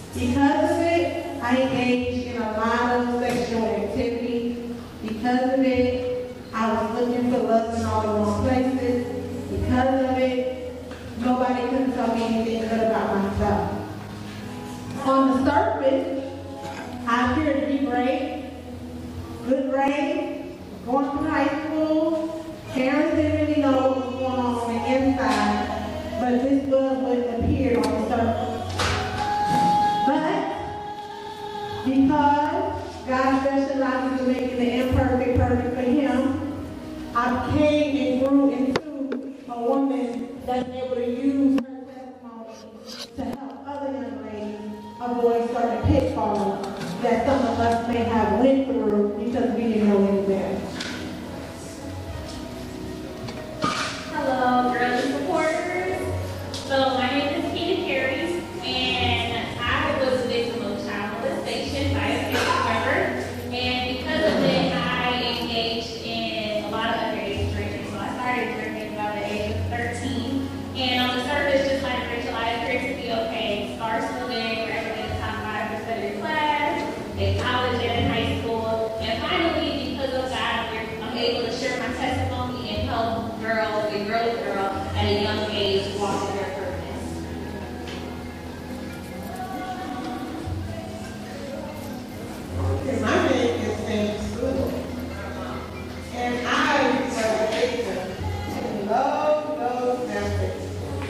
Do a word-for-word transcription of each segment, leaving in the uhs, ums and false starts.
Because of it, I engaged in a lot of sexual activity. Because of it, I was looking for love in all the wrong places. Because of it, nobody could tell me anything good about myself. On the surface, I appear to be great, good grades, going through high school. Parents didn't really know what was going on on the inside, but this love wouldn't appear on the surface. But because God specializes in making the imperfect perfect for him, I became and grew into a woman that's able to use her testimony to help other young ladies avoid certain pitfalls that some of us may have went through because we didn't know any better. Hello, girly supporters. So my name is Keita Carey, and I was a victim of child molestation by a family member. And because of it, I engaged in a lot of underage drinking. So I started drinking about the age of thirteen. And on the surface, just like Rachel, I appeared to be okay. Star student, graduated top five percent of class, in college and in high school. And finally, because of God, I'm able to share my testimony and help girls, a girly girl, at a young age walk in their purpose. Okay, my name is Sam Sewell, and I was a victim to low, low benefits.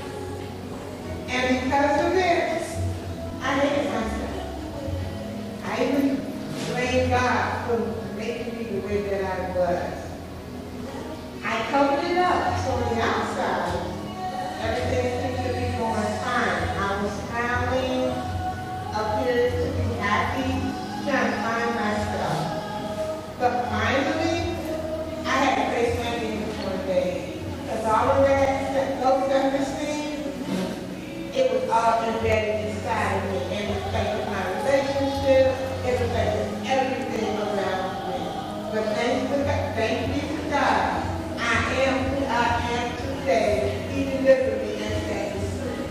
And because of this, I hated myself. I even blame God for making me the way that I was. I covered it up, so on the outside, everything seemed to be going fine. I was smiling, appeared to be happy, trying to find myself. But finally, I had to face my demons one day. Because all of that, low self-esteem, it was all embedded inside of me. It affected my relationship, it affected everything around me. But thanks to God, thank you to God, I am who I am today. He delivered me and set me free.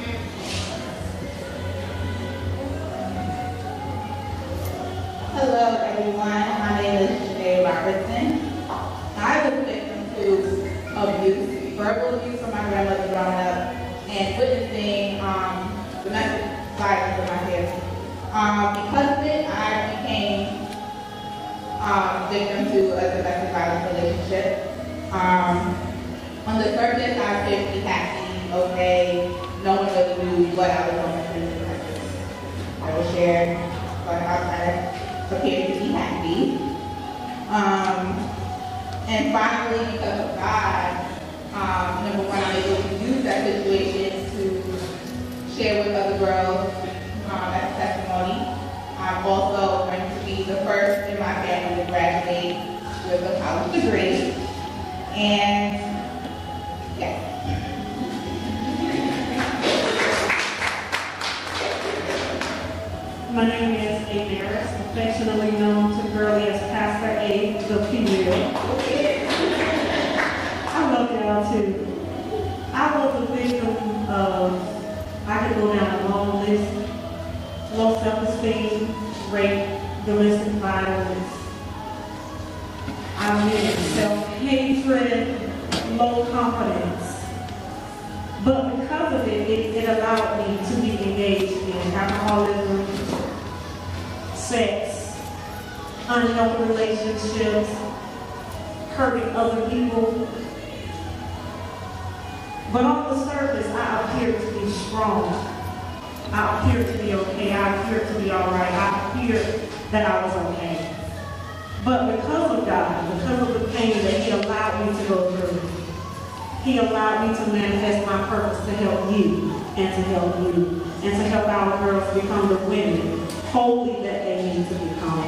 Hello everyone, my name is Janae Robertson. I was victim to abuse, verbal abuse from my grandmother growing up, and witnessing um, domestic violence in my family. Um, because of it, I became um, victim to a domestic violence relationship. Um, on the surface, I appeared to be happy, okay. No one really knew what I was going through. I was shared, but outside appeared to be happy. Um, and finally, because of God, um, number one, I'm able to use that situation to share with other girls um, as testimony. I'm also going to be the first in my family to graduate with a college degree. And yes. My name is A. Harris, affectionately known to Girlie as Pastor A, the female. I love y'all too. I was a victim of, I could go down a long list, low self-esteem, rape, domestic violence. I mean self-hatred, low confidence. But because of it, it, it allowed me to be engaged in alcoholism, sex, unhealthy relationships, hurting other people. But on the surface, I appeared to be strong. I appeared to be okay. I appeared to be all right. I appeared that I was okay. But because of God, because of the pain that He allowed me to go through, He allowed me to manifest my purpose to help you and to help you and to help our girls become the women wholly that they need to become.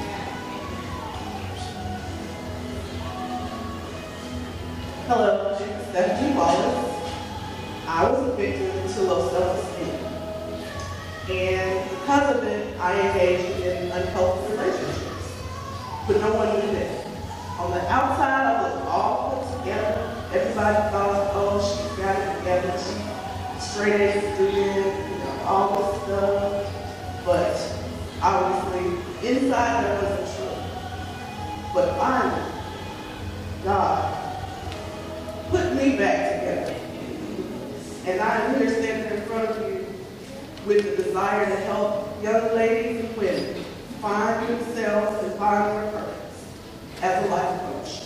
Hello, my name is Stephanie Wallace. I was a victim to low self-esteem. And because of it, I engaged in unhealthy relationships. But no one knew that. On the outside, I was all put together. Everybody thought, oh, she's got it together. She's straight A student, you know, all this stuff. with the desire to help young ladies and women find themselves and find their purpose as a life coach.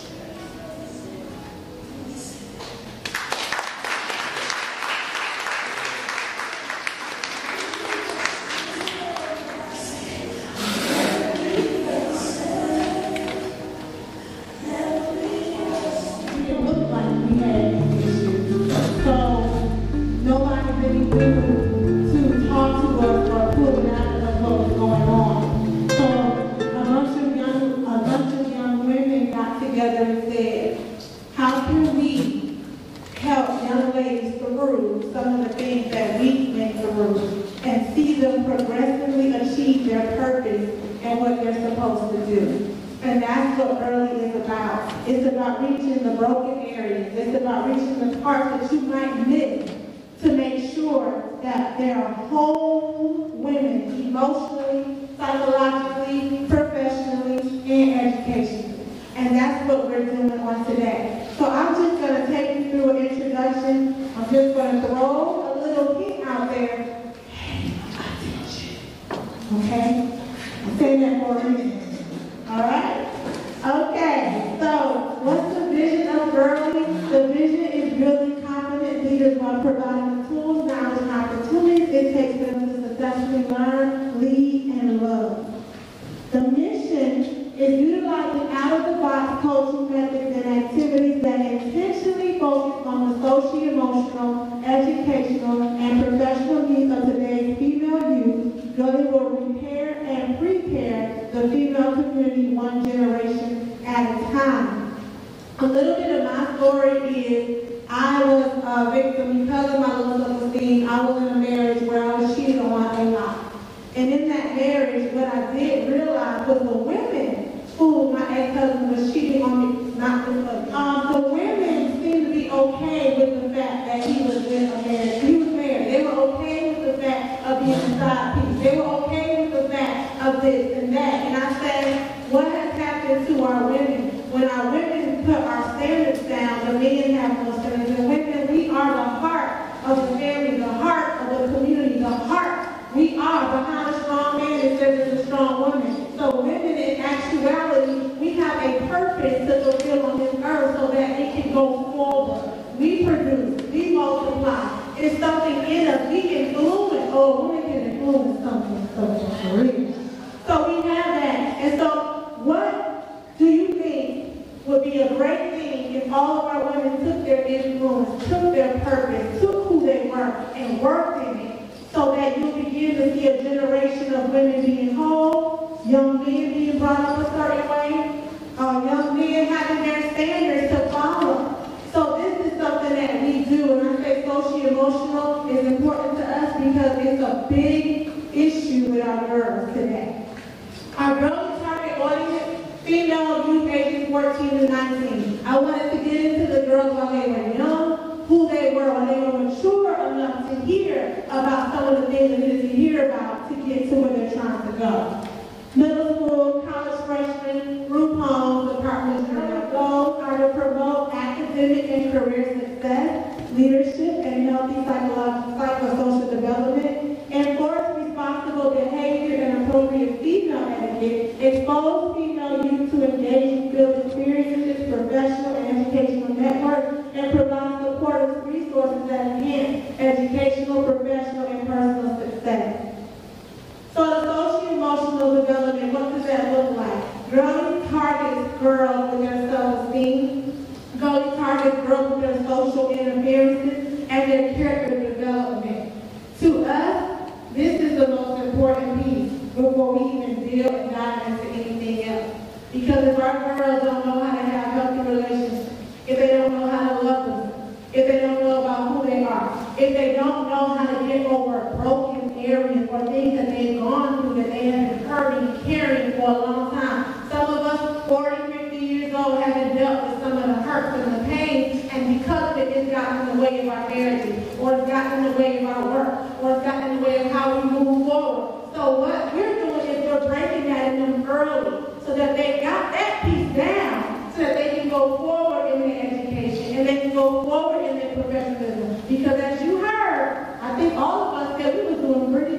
It's about reaching the broken areas. It's about reaching the parts that you might miss to make sure that there are whole women emotionally, psychologically, professionally, and educationally. And that's what we're doing on today. So I'm just going to take you through an introduction. I'm just going to throw a little hint out there. Pay attention. Okay? I'm saying that for a minute. All right? Okay, so what's the vision of Girly? The vision is building confident leaders while providing the tools, knowledge, and opportunities it takes them to successfully learn, lead, and love. The mission is utilizing out-of-the-box coaching methods and activities that intentionally focus on the socio-emotional, educational, and professional needs of today's female youth. Girly will repair and prepare the female community one generation at a time. A little bit of my story is I was a victim because of my low self-esteem. I was in a marriage where I was cheated on a lot. And in that marriage, what I did realize was the women who my ex-husband was cheating on me, not with us. Um, the women seemed to be okay with the fact that he was with a marriage. He was married. They were okay with the fact of being a side piece. They were okay with the fact of this and that. And I said, what has happened to our women? When our women put our standards down, the men have no standards. And women, we are the heart of the family, the heart of the community, the heart. We are behind a strong man and there's a strong woman. So women, in actuality, we have a purpose to fulfill on this earth so that it can go forward. We produce, we multiply. It's something in us. We influence. Oh, women can influence something so real. So we have that. And so what do you think would be a great thing if all of our women took their influence, took their purpose, took who they were, and worked in it? So that you'll begin to see a generation of women being whole, young men being brought up a certain way, uh, young men having their standards to follow. So this is something that we do, and I say socio-emotional is important to us because it's a big issue with our girls today. Our girls' target audience, female youth ages fourteen to nineteen. I wanted to get into the girls while they were young, who they were when they were mature enough to hear about some of the things they needed to hear about to get to where they're trying to go. Middle school, college freshmen, group homes, Department of Student Goals are to promote academic and career success, leadership, and healthy psychological, psychosocial development, enforce responsible behavior and appropriate female etiquette, expose female youth to engage, build experiences, professional and educational networks, and provide supportive resources that enhance educational, professional, and personal success. So the socio-emotional development, what does that look like? Girly targets girls with their self-esteem. Girly targets girls with their social interferences and their character development. To us, this is the most important piece before we even deal and dive into anything else. Because if our girls don't know how to have healthy relationships, if they don't know how to love them, if they don't know about who they are, if they don't know how to get over broken areas or things that they've gone through that they have been hurting and carrying for a long time. Some of us, forty, fifty years old, haven't dealt with some of the hurts and the pain, and because of it, it's gotten in the way of our marriages, or it's gotten in the way of our work, or it's gotten in the way of how we move forward. So what we're doing is we're breaking that in them early so that they got that piece down so that they can go forward in their education and they can go forward in their professionalism. Because as you heard, I think all of us said we were doing pretty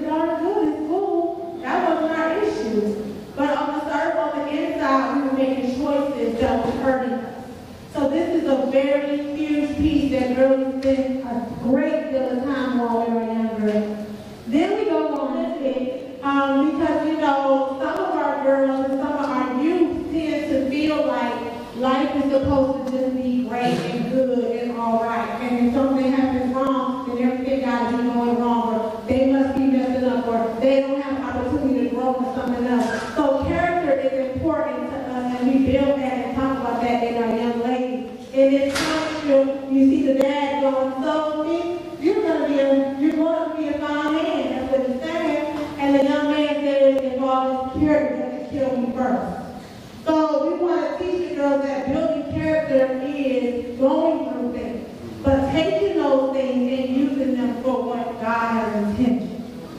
little bit, um, because, you know, some of our girls and some of our youth tend to feel like life is supposed to just be great and good and all right. And if something happens wrong, then everything got to be going wrong, or they must be messing up, or they don't have an opportunity to grow with something else. So character is important to us, and we build that and talk about that in our young ladies. In this time, you, you see the dad going, so me, you're going to be a, you're going to be a fine man. That's what he's saying. And the young man said, if all this character, you have to kill me first. So we want to teach the girls that building character is going through things, but taking those things and using them for what God has intended.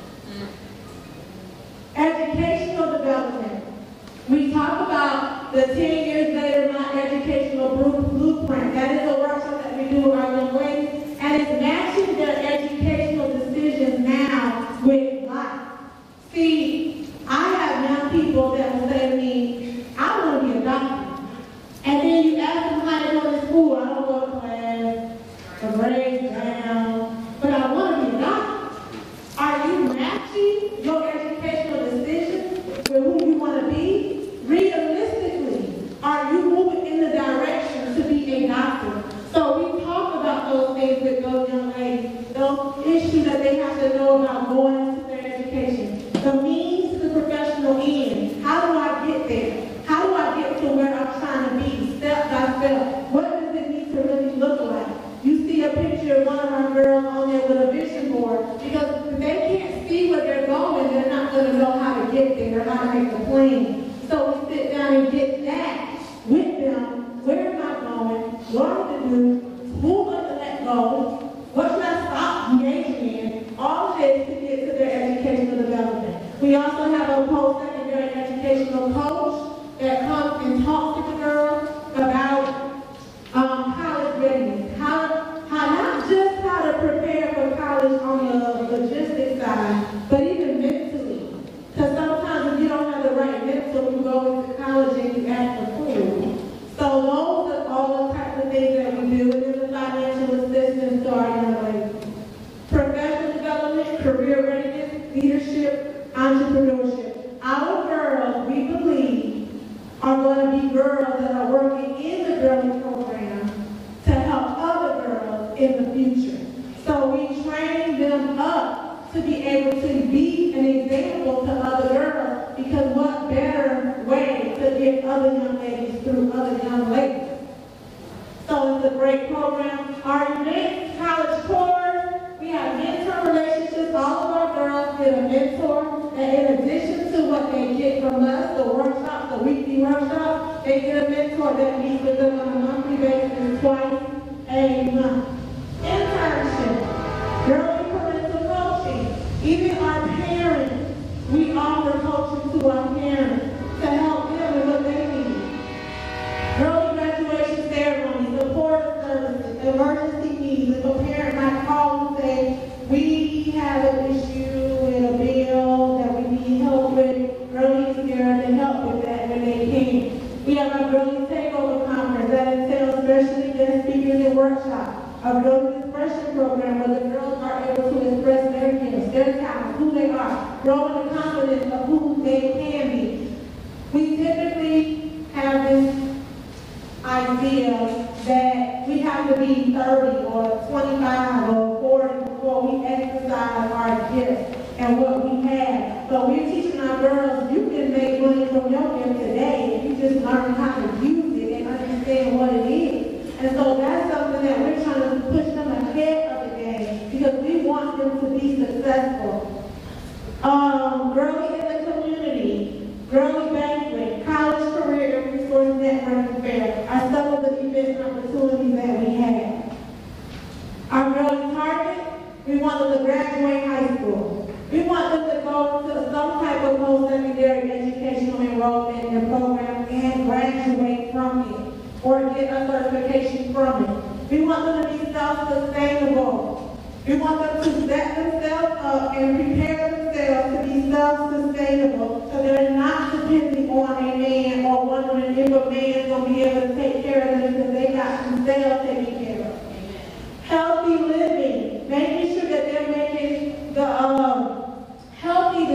Educational development. We talk about the ten years later, my educational blueprint. That is a workshop that we do with our young ladies, and it's matching their educational decisions now with life. See, I have young people that will say to me, I want to be a doctor. And then you ask them how they go to school. I don't go to class, the grades down, but I want to be a doctor. Are you matching your educational decisions with who you want to be? Realistically, are you moving in the direction to be a doctor? So we talk about those things with those young ladies, those issues that they have to know about going into their education. The means to the professional end. How do I get there? How do I get to where I'm trying to be, step by step? What does it need to really look like? You see a picture of one of our girls on there with a vision board, because if they can't see where they're going, they're not going to know how to get there, or how to make a plan. So we sit down and get that with them. Where am I going? What to do? Who am I to let go? What should I stop engaging in? All of this to get to their educational development. We also have a post-secondary educational coach that comes and talks to the girls about um, college readiness. How, how not just how to prepare for college on the logistics side, but even mentally. Because sometimes if you don't have the right mental, you go into college and you act a fool. So those are all the types of things that we do. It is a financial assistance to our young ladies. Professional development, career readiness, leadership, entrepreneurship. Our girls, we believe, are going to be girls that are working in the girling program to help other girls in the future. So we train them up to be able to be an example to other girls, because what better way to get other young ladies through other young ladies? So it's a great program. Our events, college tours, we have mentor relationships. All of our girls get a mentor, and in addition to what they get from us, the workshops, the weekly workshops, they get a mentor that meets with them on a monthly basis, twice a month. Internship, girly parental coaching. Even our parents, we offer coaching to our parents to help them with what they need. Girly graduation ceremony, support services, emergency needs. If a parent might call and say, we have an issue with a bill that we need help with, girlies here to help with that when they can. We have a Girlies Takeover Conference that entails specially guest speakers and workshops. A Girlies Expression Program where the girls are able to express their gifts, their talents, who they are, growing the confidence of who they can be. We typically have this idea that we have to be thirty or twenty-five or forty before we exercise our gifts and what we have. But we're teaching our girls, you can make money from your gift today if you just learn how to use it and understand what it is. And so that's something that we're trying to push them ahead of the game, because we want them to be successful. Um, Girly in the Community, Girly Banquet, College Career and Resource Networking Fair are some of the event opportunities that we have. Our Girly Target, we want them to graduate high school. We want them to go to some type of post-secondary educational enrollment in the program and graduate from it, or get a certification from it. We want them to be self-sustainable. We want them to set themselves up and prepare themselves to be self-sustainable, so they're not depending on a man or wondering if a man's going to be able to take care of them because they got themselves taken care of. Healthy living, making sure that they're making the um, healthy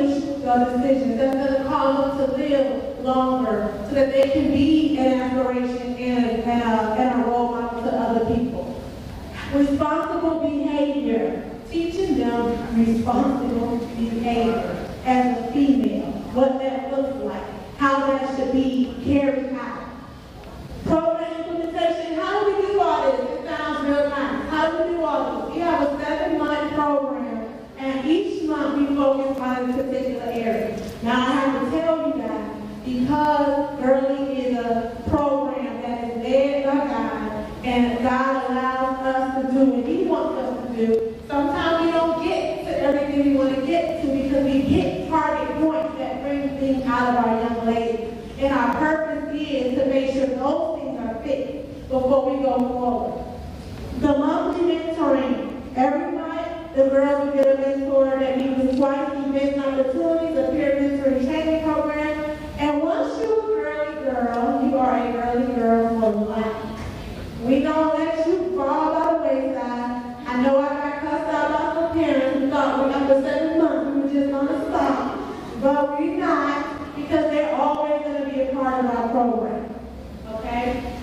uh, decisions that's going to cause them to live longer so that they can be an aspiration and, and, a, and a role model to other people. Responsible behavior, teaching them responsible behavior as a female, what that looks like, how that should be carried out. Program implementation, how do we do all this? It sounds real nice. How do we do all this? We have a seven-month program, and each month we focus on a particular area. Now I have to tell you guys, because Girly is a program that is led by God, and God allows us to do what He wants us to do, sometimes we don't get to everything we want to get to because we hit target points that bring things out of our young ladies. And our purpose is to make sure those things are fixed before we go forward. The monthly mentoring. Every night, the girls will get a mentor that meets twice through missed opportunities, a peer mentoring training program. And once you're a girly girl, you are a girly girl for life. We don't let you fall by the wayside. I know I got cussed out by some parents who thought we after seven months we were just going to stop. But we're not, because they're always going to be a part of our program. Okay?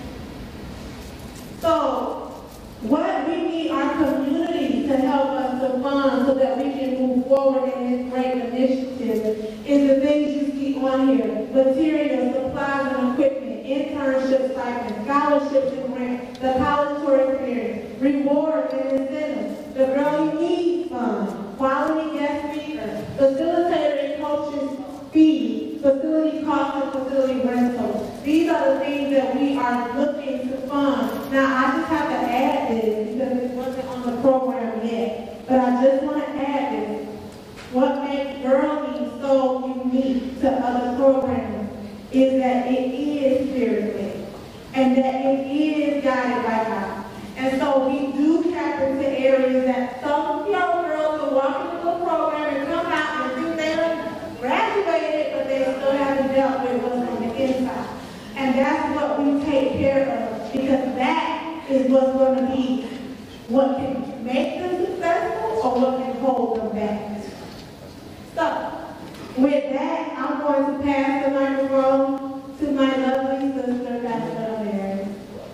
So, what we need our community to help us to fund so that we can move forward in this great initiative is the things you see on here. Materials, supplies and equipment, internship stipends, scholarships and grants, the college tour experience, rewards and incentives, the Girly Needs Fund, quality guest speakers, facilitator and coaches fees, facility costs and facility rentals. These are the things that we are looking to fund. Now, I just have to add this because it wasn't on the program yet, but I just want to add this. What makes Girly so unique to other programs is that it is spirit-led and that it is guided by God. And so we do tap into areas that some young girls will walk into the program and come out and think they done graduated, but they still haven't dealt with what's on the inside. And that's what we take care of, because that is what's going to be what can make them successful or what can hold them back. So, with that, I'm going to pass the microphone to my lovely sister, Pastor Mary.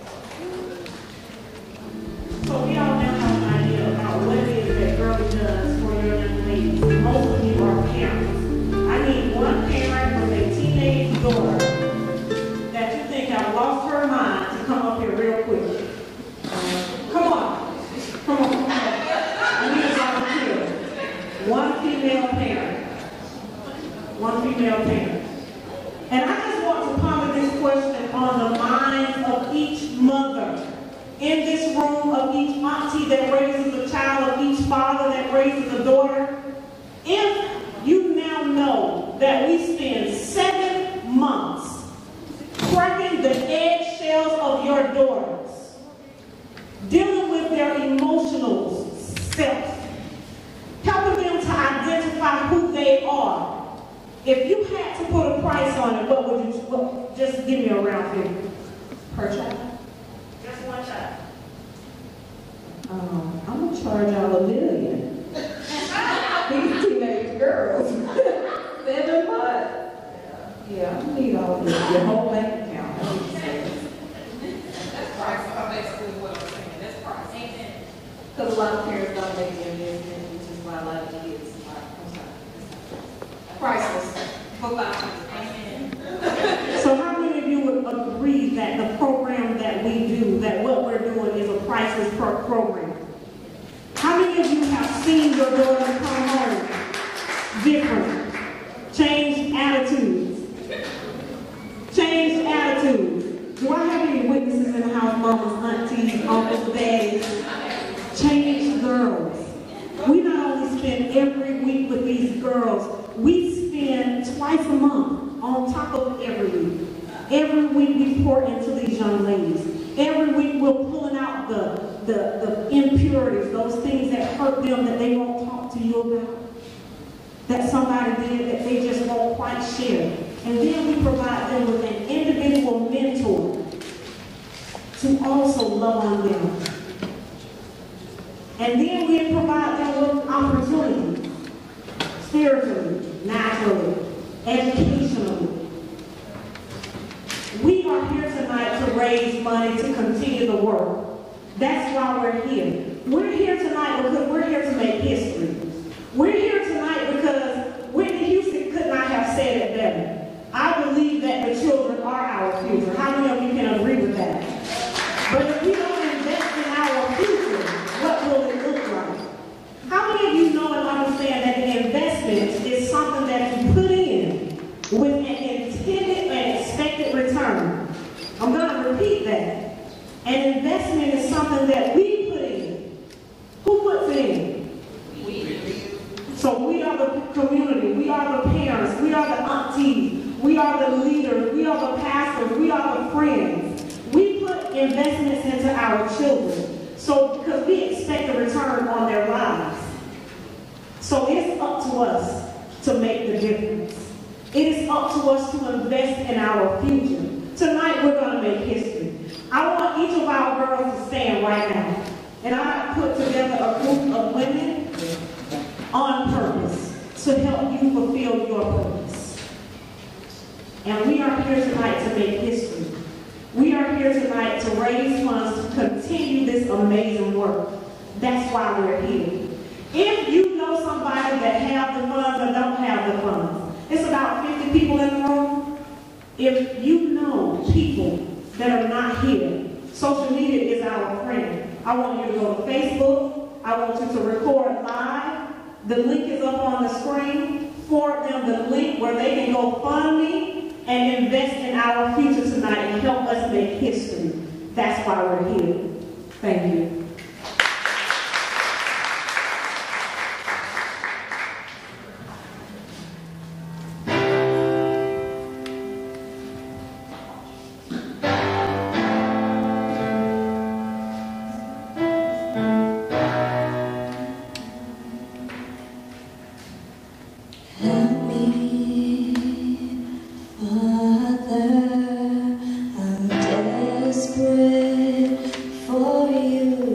So we all now have an idea about what it is that Girly does for your young ladies. Most of you are parents. I need one parent with a teenage daughter that you think have lost her mind to come up here real quick. Come on. Come on. Come on. I need a volunteer. One female parent. One female parent. And I just want to ponder this question on the minds of each mother in this room, of each auntie that raises a child, of each father that raises a daughter. If you now know that we spend seven months cracking the eggshells of your daughters, dealing with their emotional self, helping them to identify who they are. If you had to put a price on it, what would you, what, just give me a round figure. Per child? Just one child. Um, I'm going to charge y'all a million. These teenage girls. Seven months. Yeah, I need all this. Your whole bank account. That's price. I'm basically what I'm saying. That's price. Amen. Because a lot of parents don't make the investment, which is why a lot of kids are, I'm sorry. Priceless. Amen. So how many of you would agree that the program that we do, that what we're doing is a priceless pro program? How many of you have seen your daughter come home different, changed attitudes, changed attitudes? Do I have any witnesses in the house, mamas, aunties, uncles, daddies? Changed girls. We not only spend every week with these girls, we spend twice a month on top of every week. Every week we pour into these young ladies. Every week we're pulling out the, the, the impurities, those things that hurt them that they won't talk to you about, that somebody did that they just won't quite share. And then we provide them with an individual mentor to also love on them. And then we provide them with opportunities, spiritually, naturally, educationally. We are here tonight to raise money to continue the work. That's why we're here. We're here tonight because we're here to make history. We're here tonight because Whitney Houston could not have said it better. I believe that the children are our future. How many of you can agree with that? But if we don't invest in our future, what will it look like? How many of you know and understand that the investment is something that you put in with an intended and expected return? I'm going to repeat that. An investment is something that we put in. Who puts it in? We. So we are the community. We are the parents. We are the aunties. We are the leaders. We are the pastors. We are the friends. We put investments into our children. So because we expect a return on their lives. So it's up to us to make the difference. It is up to us to invest in our future. Tonight we're going to make history. I want each of our girls to stand right now. And I have put together a group of women on purpose to help you fulfill your purpose. And we are here tonight to make history. We are here tonight to raise funds to continue this amazing work. That's why we're here. If you know somebody that have the funds or don't have the funds, it's about fifty people in the room. If you know people that are not here, social media is our friend. I want you to go to Facebook. I want you to record live. The link is up on the screen. Forward them the link where they can go fund me and invest in our future tonight and help us make history. That's why we're here. Thank you. For you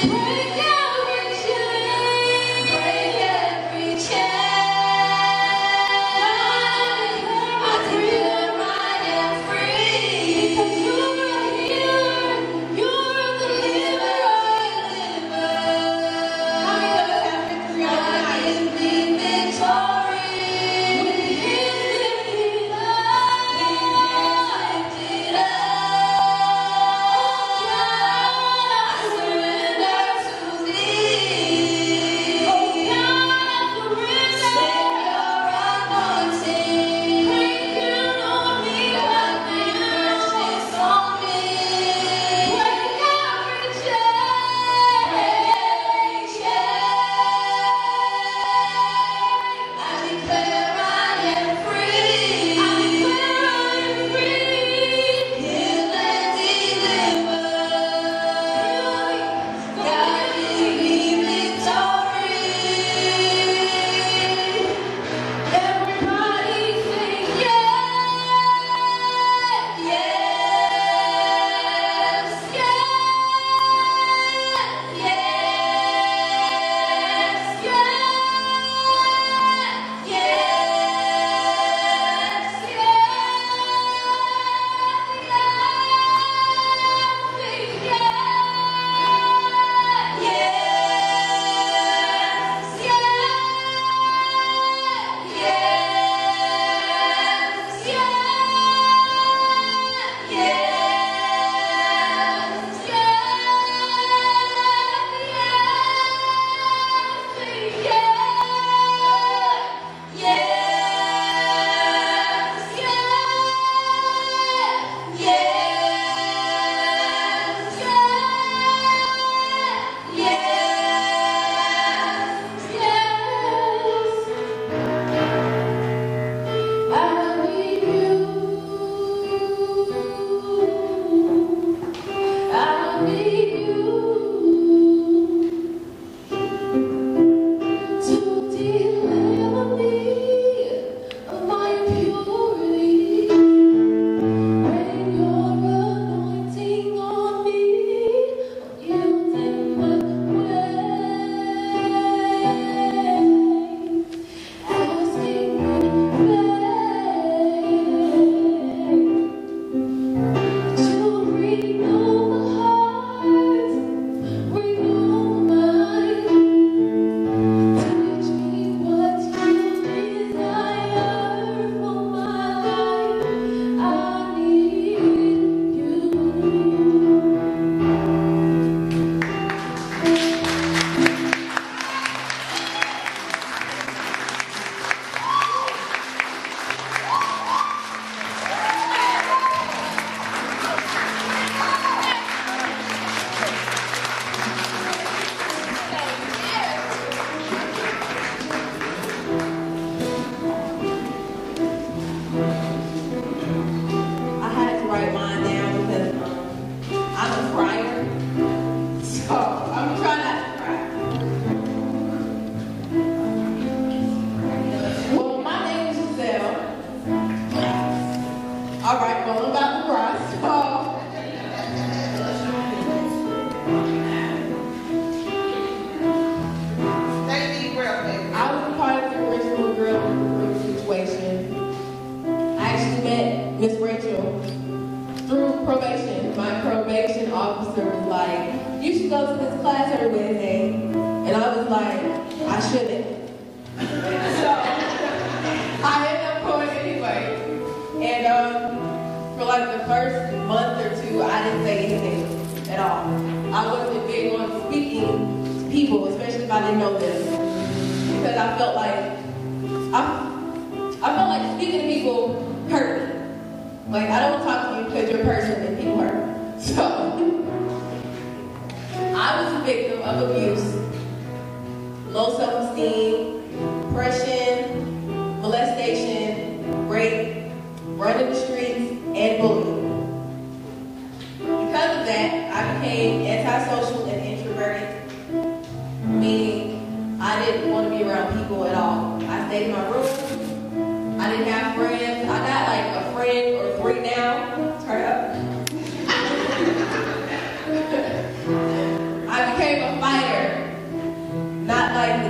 I became a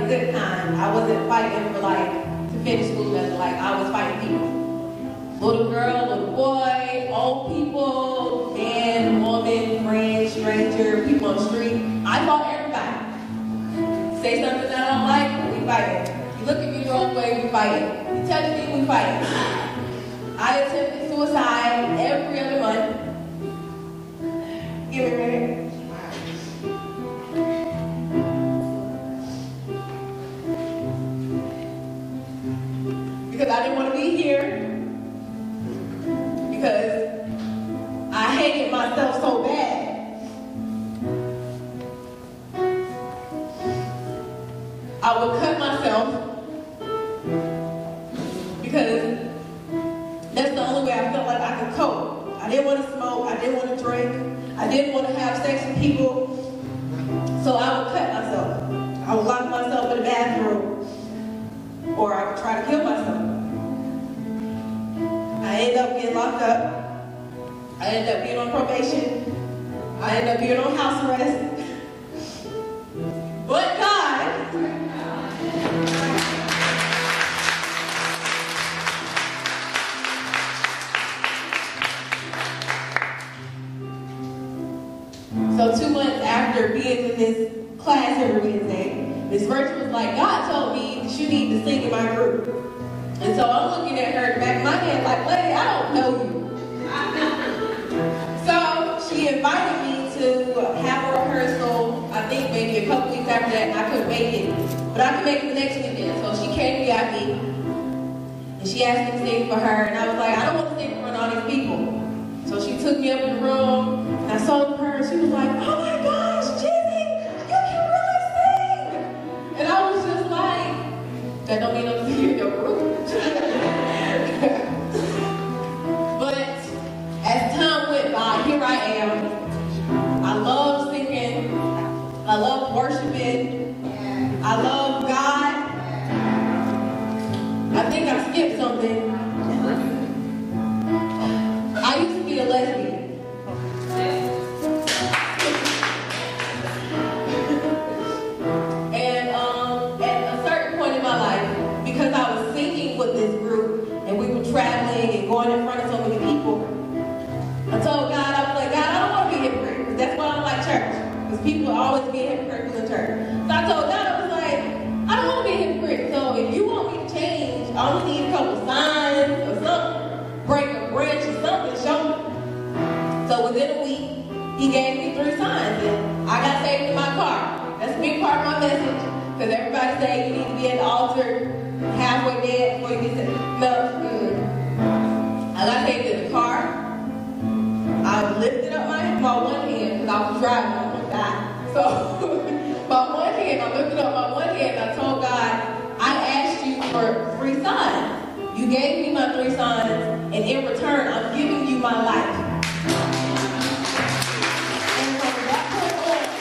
the good kind. I wasn't fighting for like to finish school, nothing. Like I was fighting people. Little girl, little boy, old people, man, woman, friend, stranger, people on the street. I fought everybody. Say something that I don't like, we fight it. You look at me the wrong way, we fight it. You touch me, we fight it. I attempted suicide every other month. Give me a minute. Because I didn't want to be here. Because I hated myself so bad. I would cut myself because that's the only way I felt like I could cope. I didn't want to smoke, I didn't want to drink, I didn't want to have sex with people, so I would cut myself. I would lock myself in the bathroom, or I would try to kill myself. I ended up getting locked up. I ended up being on probation. I ended up being on house arrest. But God, so two months after being in this class every Wednesday, Miss Virtue was like, God told me that you need to sing in my group. And so I'm looking at her in the back of my head like, lady, I don't know you. So she invited me to have a rehearsal, I think maybe a couple weeks after that, and I couldn't make it. But I could make it the next weekend. So she came to got me, and she asked me to sing for her, and I was like, I don't want to sing in front of all these people. So she took me up in the room, and I saw her, and she was like, oh my gosh, Jimmy, you can really sing! And I was just like, that don't mean I'm singing in your group. But as time went by, here I am. I love singing. I love worshiping. I love God. I think I skipped something. I used to be a lesbian. And um, at a certain point in my life, because I was singing with this group, and we were traveling and going in front of so many people, I told God, I was like, God, I don't want to be a hypocrite, because that's why I don't like church. Because people always be hypocritical in church. So I told God, I was like, I don't want to be a hypocrite. So if you want me to change, I only need a couple signs or something, break a branch or something, show me. So within a week, he gave me three signs, and I got saved in my car. That's a big part of my message, because everybody say you need to be at the altar halfway dead before you get saved. No, mm. I got saved in the car. I lifted up my, my one hand, because I was driving, I was going to die. So, my one hand, I lifted up my one hand, and I told God, I asked you for three signs. You gave me my three signs, and in return, I'm giving you my life. And from that point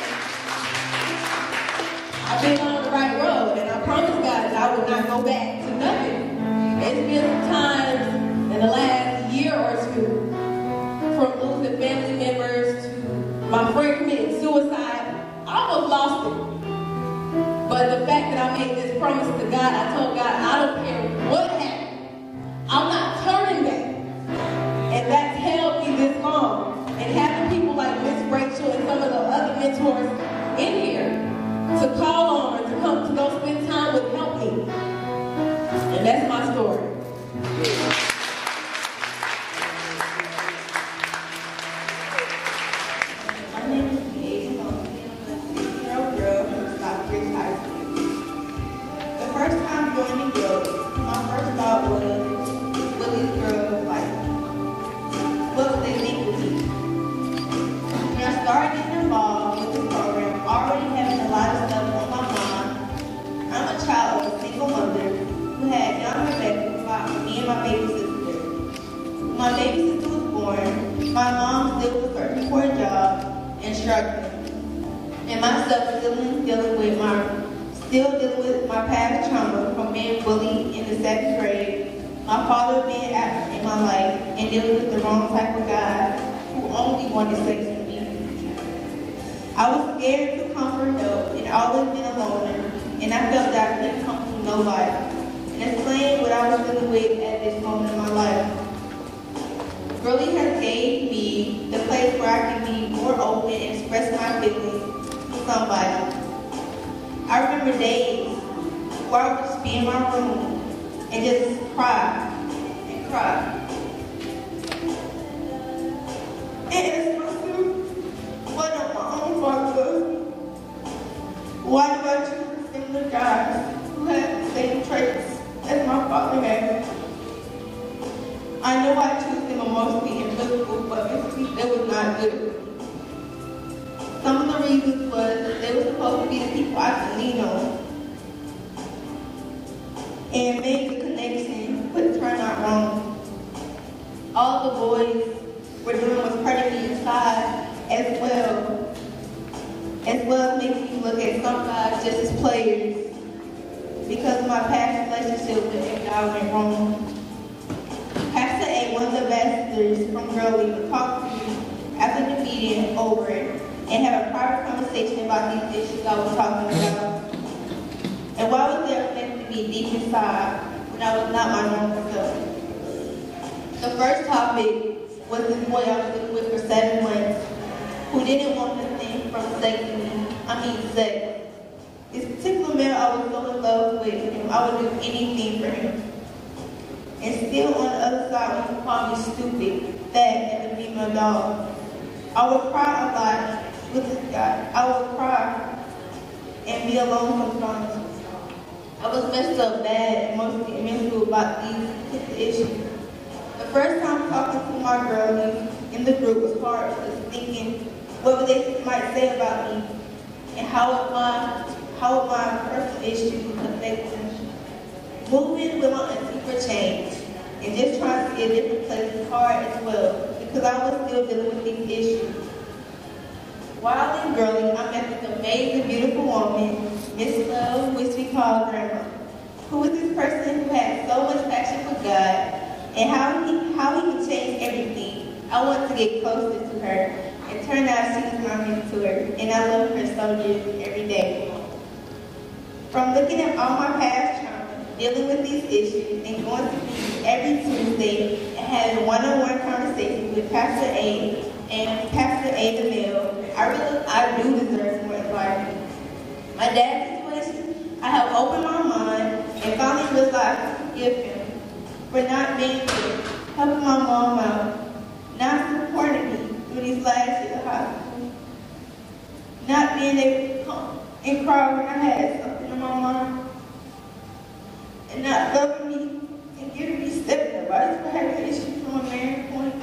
on, I've been on the right road, and I promise God that I will not go back to nothing. It's been some times in the last year or two, from losing family members to my friend committing suicide, I almost lost it. But the fact that I made this promise to God, I told God, I don't care what happens, I'm not turning back. And that's held me this long. And having people like Miss Rachel and some of the other mentors in here to call on or to come to go spend time with help me. And that's my story. My baby sister was born. My mom still was searching for a job and struggling. And myself still dealing with my still dealing with my past trauma from being bullied in the seventh grade, my father being absent in my life and dealing with the wrong type of guy who only wanted sex with me. I was scared to come for help and always been alone and I felt that I couldn't come from nobody and explain what I was dealing with at this moment in my life. Girlie has gave me the place where I can be more open and express my feelings to somebody. I remember days where I would just be in my room and just cry and cry. And ask myself, why don't my own father love me? Why do I choose similar guys who have the same traits as my father had? I know I choose them emotionally and physical, but mentally they was not good for me. Some of the reasons was that they were supposed to be the people I could lean on and make the connection, but it turned out wrong. All the boys were doing was hurting me inside as well, as well as making me look at some guys just as players because of my past relationship with a guy went wrong. Pastor A, one of the ambassadors from Girlie, would talk to me after the meeting over it and have a private conversation about these issues I was talking about. And why was there affecting me deep inside when I was not my normal self? The first topic was this boy I was living with for seven months who didn't want nothing from sex to me. I mean sex. This particular man I was so in love with him, I would do anything for him. And still on the other side, when he called me stupid, fat, and a female dog, I would cry a lot with this guy. I would cry and be alone sometimes. I was messed up bad, emotionally and mentally about these issues. The first time talking to my girlies in the group was hard, just thinking what they might say about me and how would my, how would my personal issues affect them. Moving with my auntie for change and just trying to see a different place was hard as well because I was still dealing with these issues. While in Girlie, I met this amazing, beautiful woman, Miss Love, which we call Grandma, who was this person who had so much passion for God and how he, how he could change everything. I wanted to get closer to her. It turned out she was my mentor, and I love her so dearly every day. From looking at all my past trauma, dealing with these issues, and going to meet every Tuesday and having one-on-one conversations with Pastor A and Pastor A the male, I really, I do deserve more advice. My dad's situation, I have opened my mind and finally realized to forgive him for not being there, helping my mom out, not supporting me through these last years of hospital, not being able to come and cry when I had something in my mind, and not loving me and giving me stepping advice for having issues from a marriage point,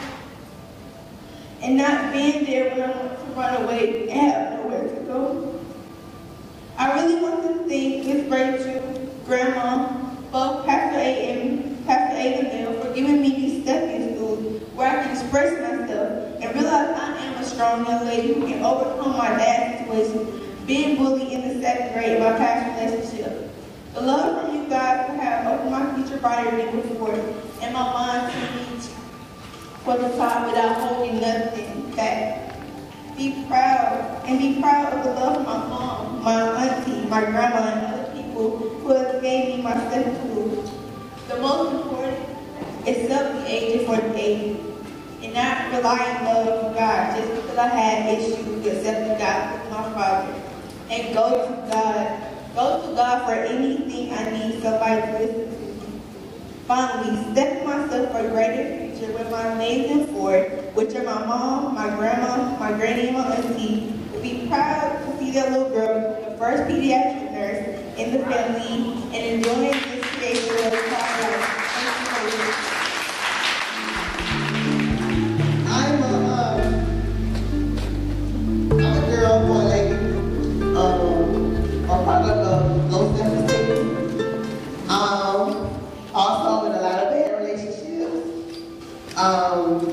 and not being there when I want to run away and have nowhere to go. I really want to thank Miss Rachel, Grandma, both Pastor A and Pastor A the male for giving me these stepping stools where I can express myself and realize I am a strong young lady who can overcome my dad's situation, being bullied in the second grade in my past relationship. The love from you guys will have opened my future brighter than before, and my mind to reach for the top without holding nothing back. Be proud, and be proud of the love of my mom, my auntie, my grandma, and other people who have gave me my stepping tools. The most important is self-creating for the age, and not relying on love of God just because I had issues with accepting God as my father. And go to God. Go to God for anything I need somebody to listen to me. Finally, step myself for a greater future with my amazing four, which are my mom, my grandma, my granny, and my auntie. We'll be proud to see that little girl become the first pediatric nurse in the family and enjoying this creation of the life. Thank you. I'm a, uh, I'm a girl, boy, lady, um, a product of low self-esteem. Um, also with a lot of bad relationships. Um,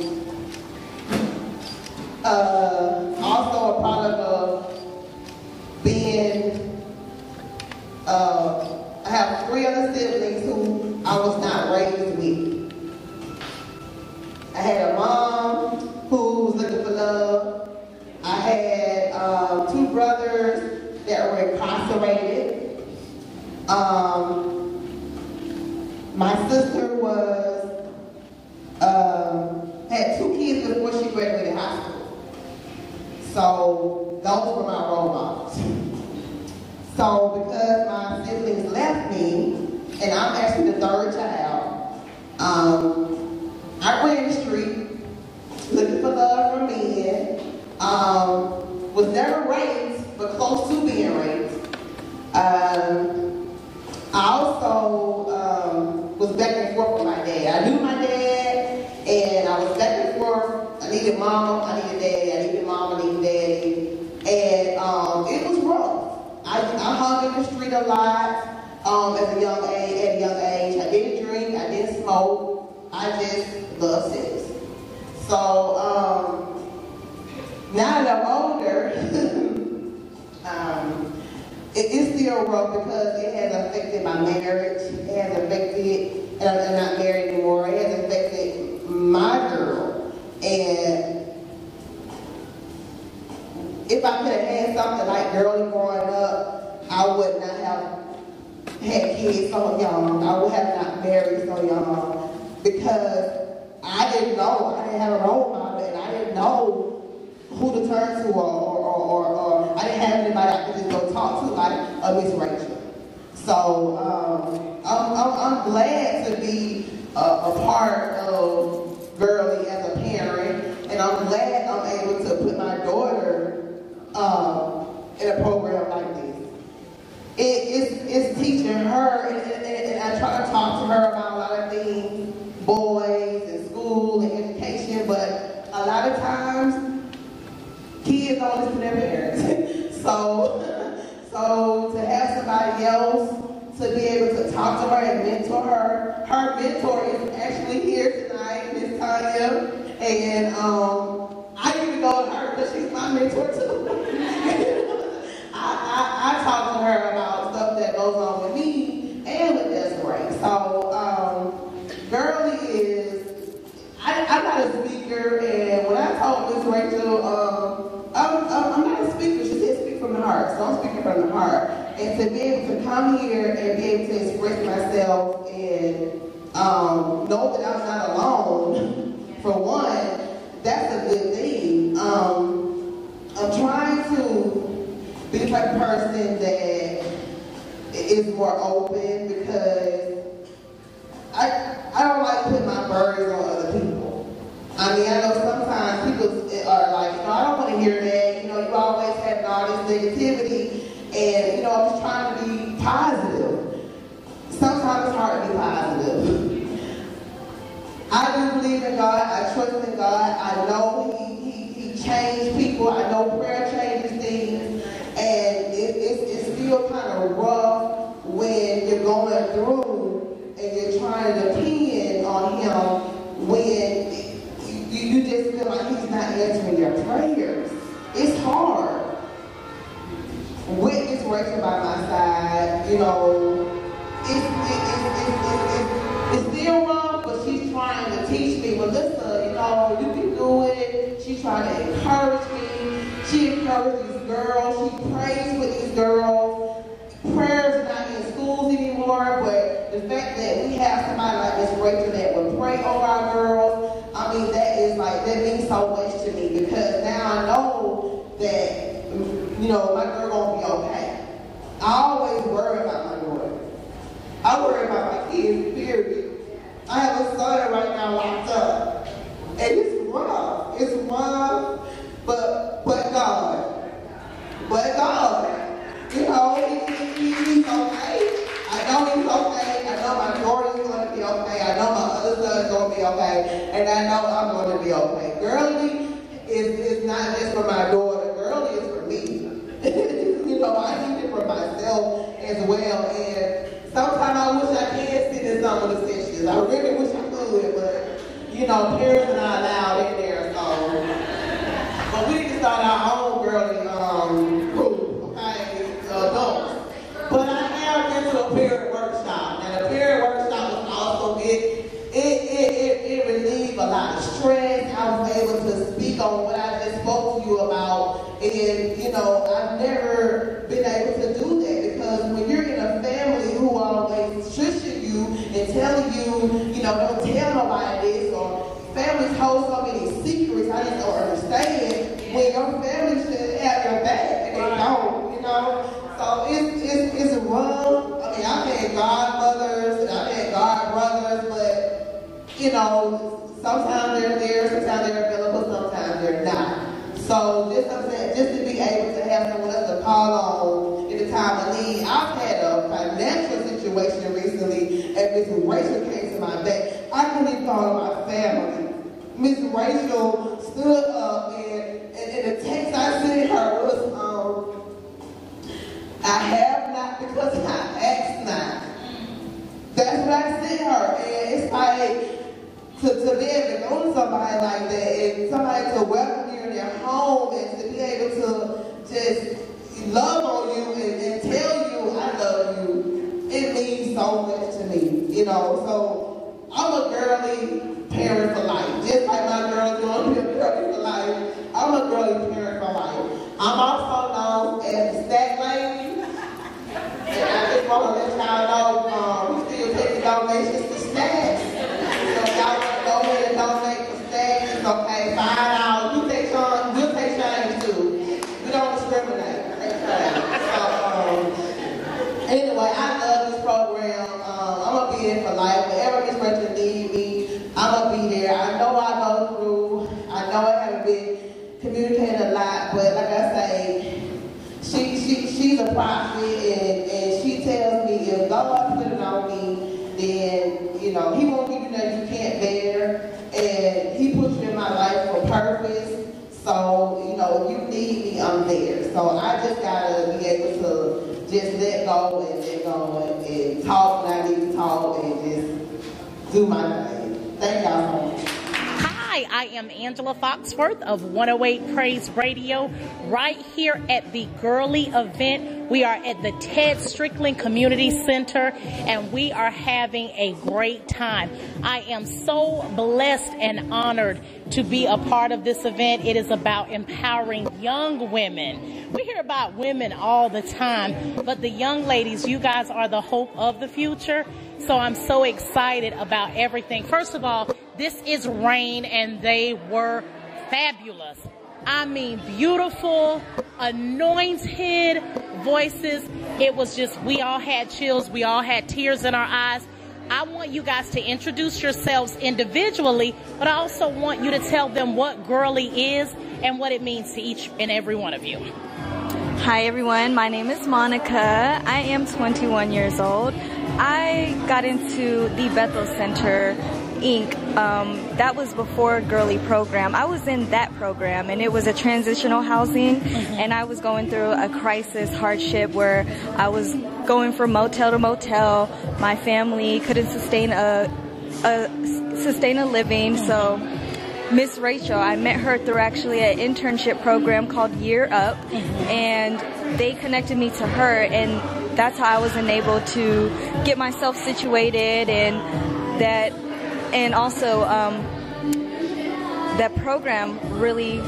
uh, also a product of being, uh, I have three other siblings who I was not raised with. I had a mom who was looking for love. I had uh, two brothers that were incarcerated. Um, my sister was, um, had two kids before she graduated high school. So those were my role models. So because my siblings left me, and I'm actually the third child, um, I ran the street looking for love from men. Um, was never raped, but close to being raped. Um, I also um, was back and forth with my dad. I knew my dad, and I was back and forth. I needed mama, I needed daddy, I needed mama, I needed daddy. And um, it was rough. I, I hung in the street a lot um, at a young age. At a young age, I didn't drink, I didn't smoke. I just loved sex. So um, now that I'm older, um, it is still rough because it has affected my marriage. It has affected, and I'm not married anymore. It has affected my girl. And if I could have had something like girly growing up, I would not have had kids so young. I would have not married so young because I didn't know. I didn't have a role model, and I didn't know who to turn to, or, or, or, or I didn't have anybody I could just go talk to like a Miss Rachel. So um, I'm, I'm, I'm glad to be a, a part of Girly as a parent, and I'm glad I'm able to put my daughter um, in a program like this. It, it's, it's teaching her, and, and, and I try to talk to her about a lot of things, boys and school and education, but a lot of times kids don't listen to their parents. so, so to have somebody else to be able to talk to her and mentor her, her mentor is actually here tonight, Miss Tanya, and um, I need to go to her because she's my mentor too. I, I, I talk to her about stuff that goes on with me and with Desiree. So, um, Girly is, I, I'm not a speaker, and when I told Miss Rachel, um, I'm, I'm, I'm not a speaker, she said speak from the heart, so I'm speaking from the heart. And to be able to come here and be able to express myself and um, know that I'm not alone, for one, that's a good thing. Um, I'm trying to be the type of person that is more open because I I don't like putting my burdens on other people. I mean, I know sometimes people are like, you know, I don't want to hear that. You know, you always have all this negativity, and you know, I'm just trying to be positive. Sometimes it's hard to be positive. I do believe in God. I trust in God. I know He He, he changed people. I know prayer changes things. And it, it, it's still kind of rough when you're going through and you're trying to depend on Him when you, you just feel like He's not answering your prayers. It's hard. With Miss Rachel by my side, you know, it's, it, it, it, it, it, it's still rough, but she's trying to teach me, Melissa, you know, you can do it. She's trying to encourage me. She encourages these girls. She prays with these girls. Prayers are not in schools anymore, but the fact that we have somebody like Miss Rachel that will pray over our girls, I mean, that is like, that means so much to me because now I know that, you know, my girl gonna be okay. I always worry about my daughter. I worry about my kids, period. I have a son right now locked up. And it's rough. It's rough, but, but God. But God, you know, he, he, he's okay. I know he's okay. I know my daughter's going to be okay. I know my other son's going to be okay. And I know I'm going to be okay. Girly is, is not just for my daughter. Girly is for me. You know, I need it for myself as well. And sometimes I wish I could sit in some of the sessions. I really wish I could, but, you know, parents are not allowed in there, so. But we need to start our own Girly um, group, okay, adults. But I have been to a parent workshop, and a parent workshop was also, it, it, it, it, it relieved a lot of stress. I was able to speak on what I just spoke to you about, and, you know, I've never been able to do that, because when you're in a family who telling you, you know, don't tell nobody this, or families hold so many secrets. I just don't understand when your family should have your back and they don't, you know. So it's it's it's wrong. I mean, I've had godmothers and I've had god brothers, but you know, sometimes they're there, sometimes they're available, sometimes they're not. So just I'm saying, just to be able to have someone else to call on in the time of need. I've had a financial situation recently, and Miss Rachel came to my back. I couldn't even call on my family. Miss Rachel stood up, and, and, and the text I sent her was, um, I have not because I asked not. That's what I sent her, and it's like, to, to be able to go to somebody like that, and somebody to welcome you in their home, and to be able to just love on you and, and tell you I love you, it means so much to me, you know. So I'm a girly parent for life, just like my girl's going to be a girly for life. I'm a girly parent for life. I'm also known as the Stack Lady, and I just want to let y'all know um, we still taking donations to Stacks. So y'all want to go ahead and donate for Stacks? It's okay, five dollars. You take Sean, we'll take change too. We don't discriminate. So, um, anyway, I love this program. Um, I'm gonna be there for life. Whenever Miss Rachel needs me, I'm gonna be there. I know I go through. I know I haven't been communicating a lot, but like I say, she she she's a prophet, and, and she tells me if God put it on me, then you know He won't give you nothing you can't bear, and He puts you in my life for purpose. So, you know, if you need me, I'm there. So I just gotta be able to just let go and let go and, and talk when I need to talk and just do my thing. Thank y'all so much. Hi, I am Angela Foxworth of one oh eight Praise Radio, right here at the Girly event. We are at the Ted Strickland Community Center, and we are having a great time. I am so blessed and honored to be a part of this event. It is about empowering young women. We hear about women all the time, but the young ladies, you guys are the hope of the future. So I'm so excited about everything. First of all, this is Rain, and they were fabulous. I mean, beautiful, anointed voices. It was just, we all had chills. We all had tears in our eyes. I want you guys to introduce yourselves individually, but I also want you to tell them what Girly is and what it means to each and every one of you. Hi everyone, my name is Monica. I am twenty-one years old. I got into the Bethel Center, Incorporated. Um, that was before Girly program. I was in that program, and it was a transitional housing, mm-hmm. and I was going through a crisis hardship where I was going from motel to motel. My family couldn't sustain a, a sustain a living, mm-hmm. so Miss Rachel, I met her through actually an internship program called Year Up, mm-hmm. and they connected me to her, and that's how I was enabled to get myself situated, and that, and also um, that program really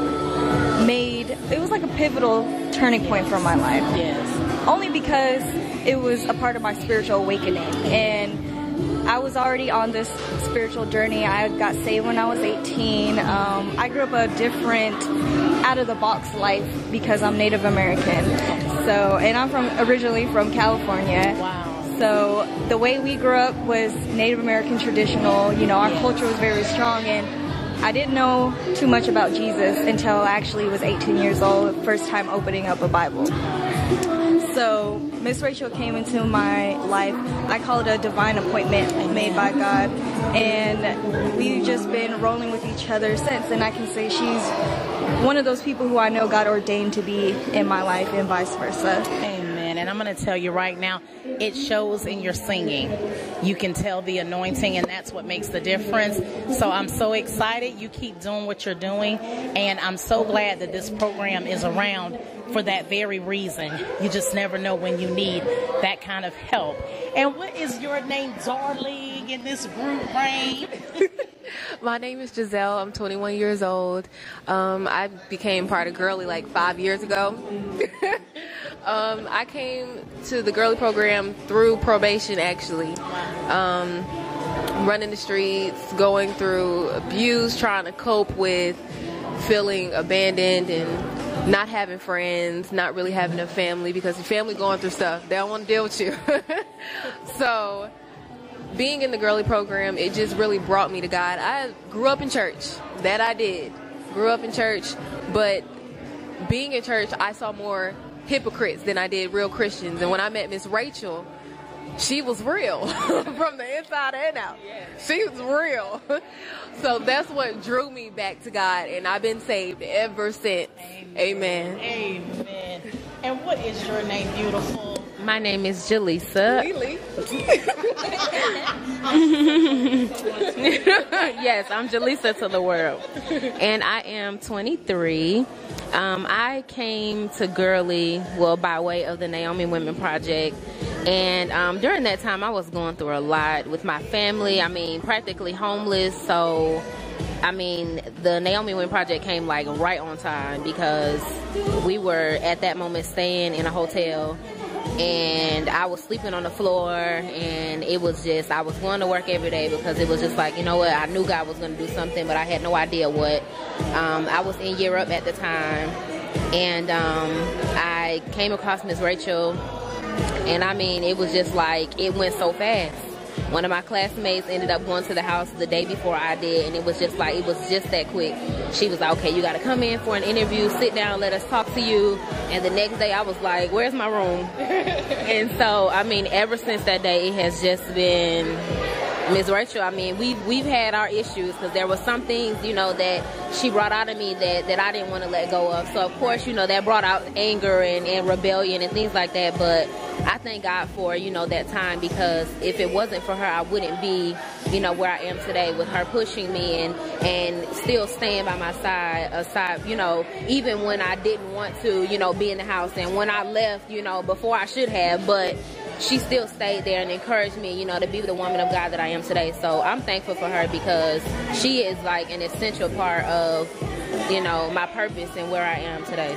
made, it was like a pivotal turning point for my life. Yes. Only because it was a part of my spiritual awakening, and I was already on this spiritual journey. I got saved when I was eighteen. Um, I grew up a different, out-of-the-box life because I'm Native American. So, and I'm from originally from California. Wow. So the way we grew up was Native American traditional. You know, our culture was very strong, and I didn't know too much about Jesus until I actually was eighteen years old, first time opening up a Bible. So Miss Rachel came into my life. I call it a divine appointment made by God, and we've just been rolling with each other since, and I can say she's one of those people who I know God ordained to be in my life, and vice versa. Amen. And I'm going to tell you right now, it shows in your singing. You can tell the anointing, and that's what makes the difference. So I'm so excited. You keep doing what you're doing, and I'm so glad that this program is around for that very reason. You just never know when you need that kind of help. And what is your name, darling, in this group, Rain? My name is Giselle. I'm twenty-one years old. Um, I became part of Girly like five years ago. Um, I came to the girly program through probation, actually. Um, running the streets, going through abuse, trying to cope with feeling abandoned and not having friends, not really having a family, because your family going through stuff. They don't want to deal with you. So being in the girly program, it just really brought me to God. I grew up in church. That I did. Grew up in church. But being in church, I saw more hypocrites than I did real Christians. And when I met Miss Rachel, she was real from the inside and out. She was real. So that's what drew me back to God, and I've been saved ever since. Amen. Amen. Amen. And what is your name, beautiful? My name is Jaleesa. Lily. Yes, I'm Jaleesa to the world. And I am twenty-three. Um, I came to Girly, well, by way of the Naomi Women Project. And um, during that time, I was going through a lot with my family. I mean, practically homeless. So, I mean, the Naomi Women Project came like right on time, because we were at that moment staying in a hotel. And I was sleeping on the floor, and it was just, I was going to work every day because it was just like, you know what, I knew God was going to do something, but I had no idea what. Um, I was in Europe at the time, and um, I came across Miss Rachel, and I mean, it was just like, it went so fast. One of my classmates ended up going to the house the day before I did, and it was just like, it was just that quick. She was like, okay, you got to come in for an interview, sit down, let us talk to you. And the next day I was like, where's my room? And so, I mean, ever since that day, it has just been Miz Rachel. I mean, we've, we've had our issues, because there were some things, you know, that she brought out of me that, that I didn't want to let go of. So, of course, you know, that brought out anger and, and rebellion and things like that. But I thank God for, you know, that time, because if it wasn't for her, I wouldn't be, you know, where I am today, with her pushing me and, and still staying by my side, aside, you know, even when I didn't want to, you know, be in the house, and when I left, you know, before I should have, but she still stayed there and encouraged me, you know, to be the woman of God that I am today. So I'm thankful for her, because she is like an essential part of, you know, my purpose and where I am today.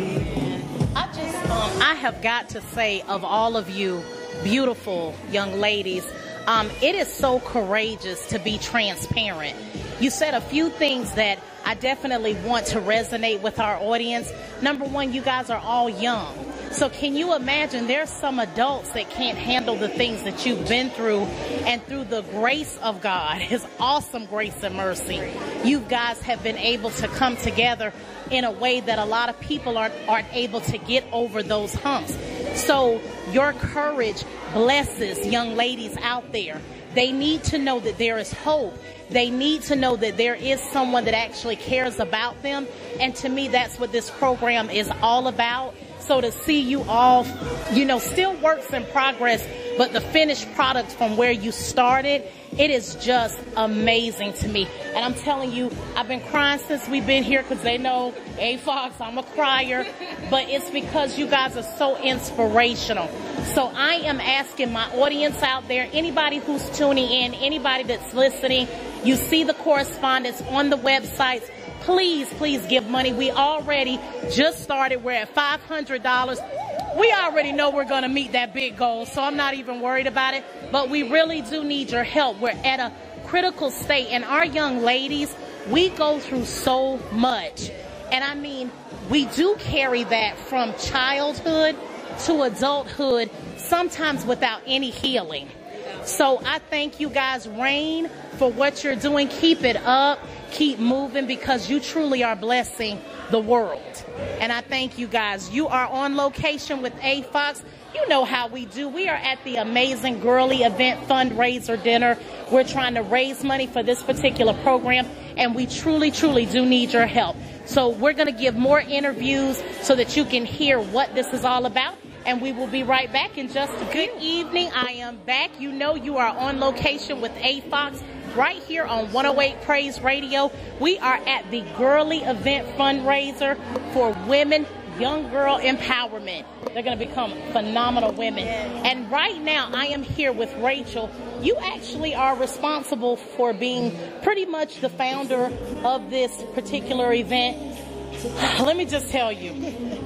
So I just, um, I have got to say, of all of you beautiful young ladies, um, it is so courageous to be transparent. You said a few things that I definitely want to resonate with our audience. Number one, you guys are all young. So can you imagine, there's some adults that can't handle the things that you've been through, and through the grace of God, His awesome grace and mercy, you guys have been able to come together in a way that a lot of people aren't, aren't able to get over those humps. So your courage blesses young ladies out there. They need to know that there is hope. They need to know that there is someone that actually cares about them. And to me, that's what this program is all about. So to see you all, you know, still works in progress, but the finished product from where you started, it is just amazing to me. And I'm telling you, I've been crying since we've been here, because they know, hey, Fox, I'm a crier. But it's because you guys are so inspirational. So I am asking my audience out there, anybody who's tuning in, anybody that's listening, you see the correspondence on the websites, please, please give money. We already just started. We're at five hundred dollars. We already know we're going to meet that big goal, so I'm not even worried about it. But we really do need your help. We're at a critical state, and our young ladies, we go through so much. And I mean, we do carry that from childhood to adulthood, sometimes without any healing. So I thank you guys, Rain, for what you're doing. Keep it up. Keep moving, because you truly are blessing the world. And I thank you guys. You are on location with A Fox. You know how we do. We are at the amazing Girly Event Fundraiser Dinner. We're trying to raise money for this particular program, and we truly, truly do need your help. So we're going to give more interviews so that you can hear what this is all about. And we will be right back in just a good evening. I am back. You know you are on location with A Fox right here on one oh eight Praise Radio. We are at the Girly Event Fundraiser for women, young girl empowerment. They're going to become phenomenal women. And right now I am here with Rachel. You actually are responsible for being pretty much the founder of this particular event. Let me just tell you,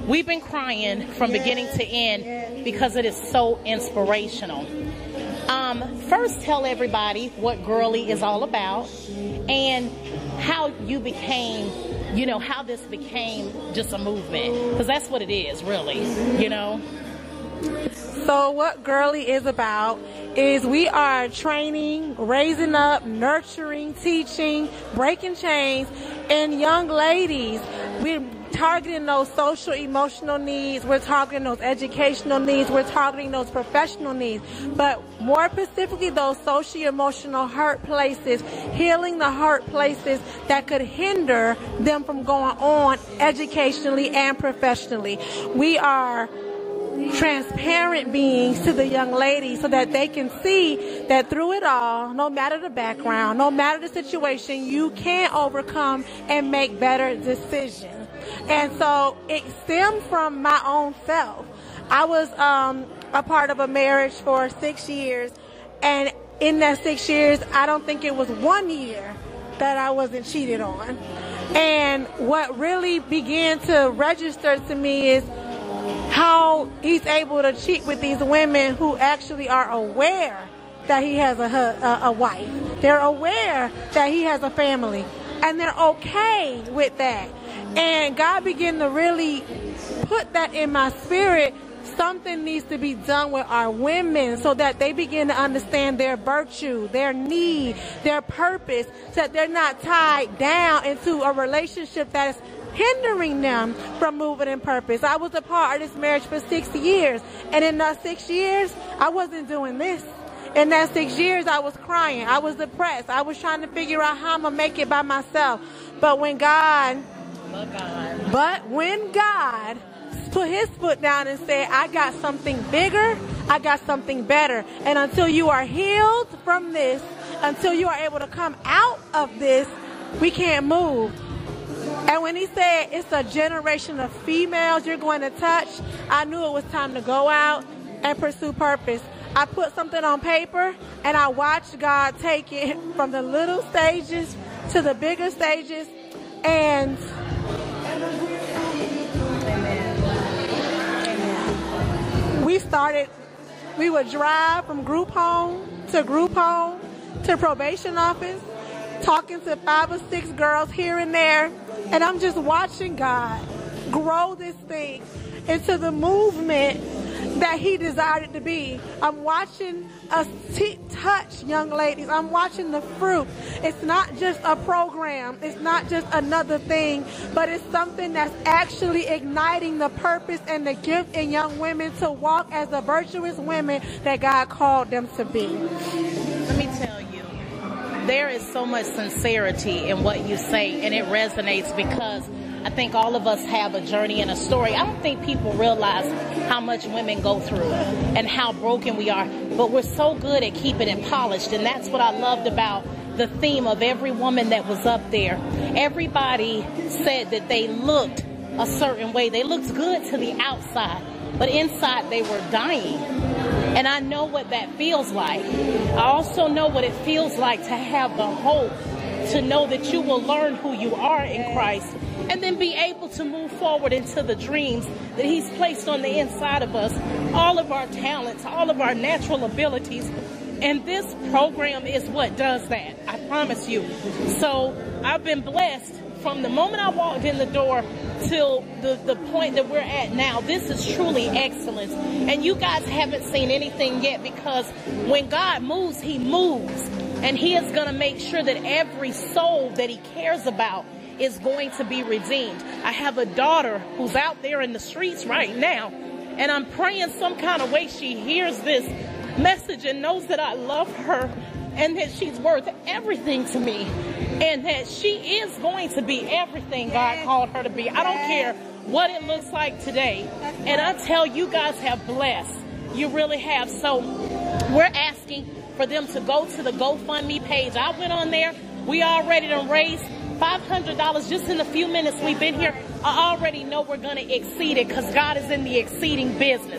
We've been crying from yes. beginning to end yes. because it is so inspirational. Um, first, tell everybody what Girly is all about and how you became, you know, how this became just a movement. Because that's what it is, really, you know. So what Girly is about is we are training, raising up, nurturing, teaching, breaking chains in young ladies. We're targeting those social emotional needs. We're targeting those educational needs. We're targeting those professional needs. But more specifically, those social emotional hurt places, healing the hurt places that could hinder them from going on educationally and professionally. We are transparent beings to the young ladies so that they can see that through it all, no matter the background, no matter the situation, you can overcome and make better decisions. And so it stemmed from my own self. I was um, a part of a marriage for six years, and in that six years, I don't think it was one year that I wasn't cheated on. And what really began to register to me is how he's able to cheat with these women who actually are aware that he has a, a, a wife. They're aware that he has a family, and they're okay with that. And God began to really put that in my spirit. Something needs to be done with our women so that they begin to understand their virtue, their need, their purpose, so that they're not tied down into a relationship that is hindering them from moving in purpose. I was a part of this marriage for six years, and in those six years, I wasn't doing this. In that six years, I was crying. I was depressed. I was trying to figure out how I'm going to make it by myself. But when God, but, God. but when God put his foot down and said, I got something bigger, I got something better. And until you are healed from this, until you are able to come out of this, we can't move. And when he said it's a generation of females you're going to touch, I knew it was time to go out and pursue purpose. I put something on paper, and I watched God take it from the little stages to the bigger stages. And we started, we would drive from group home to group home to probation office, talking to five or six girls here and there. And I'm just watching God grow this thing into the movement that he desired it to be. I'm watching us t- touch young ladies. I'm watching the fruit. It's not just a program. It's not just another thing, but it's something that's actually igniting the purpose and the gift in young women to walk as the virtuous women that God called them to be. Let me tell you, there is so much sincerity in what you say, and it resonates because I think all of us have a journey and a story. I don't think people realize how much women go through and how broken we are, but we're so good at keeping it polished, and that's what I loved about the theme of every woman that was up there. Everybody said that they looked a certain way. They looked good to the outside, but inside they were dying. And I know what that feels like. I also know what it feels like to have the hope, to know that you will learn who you are in Christ, and then be able to move forward into the dreams that he's placed on the inside of us, all of our talents, all of our natural abilities. And this program is what does that, I promise you. So I've been blessed from the moment I walked in the door till the, the point that we're at now. This is truly excellence. And you guys haven't seen anything yet, because when God moves, he moves. And he is going to make sure that every soul that he cares about is going to be redeemed. I have a daughter who's out there in the streets right now, and I'm praying some kind of way she hears this message and knows that I love her and that she's worth everything to me, and that she is going to be everything God called her to be. I don't care what it looks like today. And I tell you, guys have blessed. You really have. So we're asking for them to go to the GoFundMe page. I went on there. We already done raised five hundred dollars just in the few minutes we've been here. I already know we're going to exceed it, because God is in the exceeding business.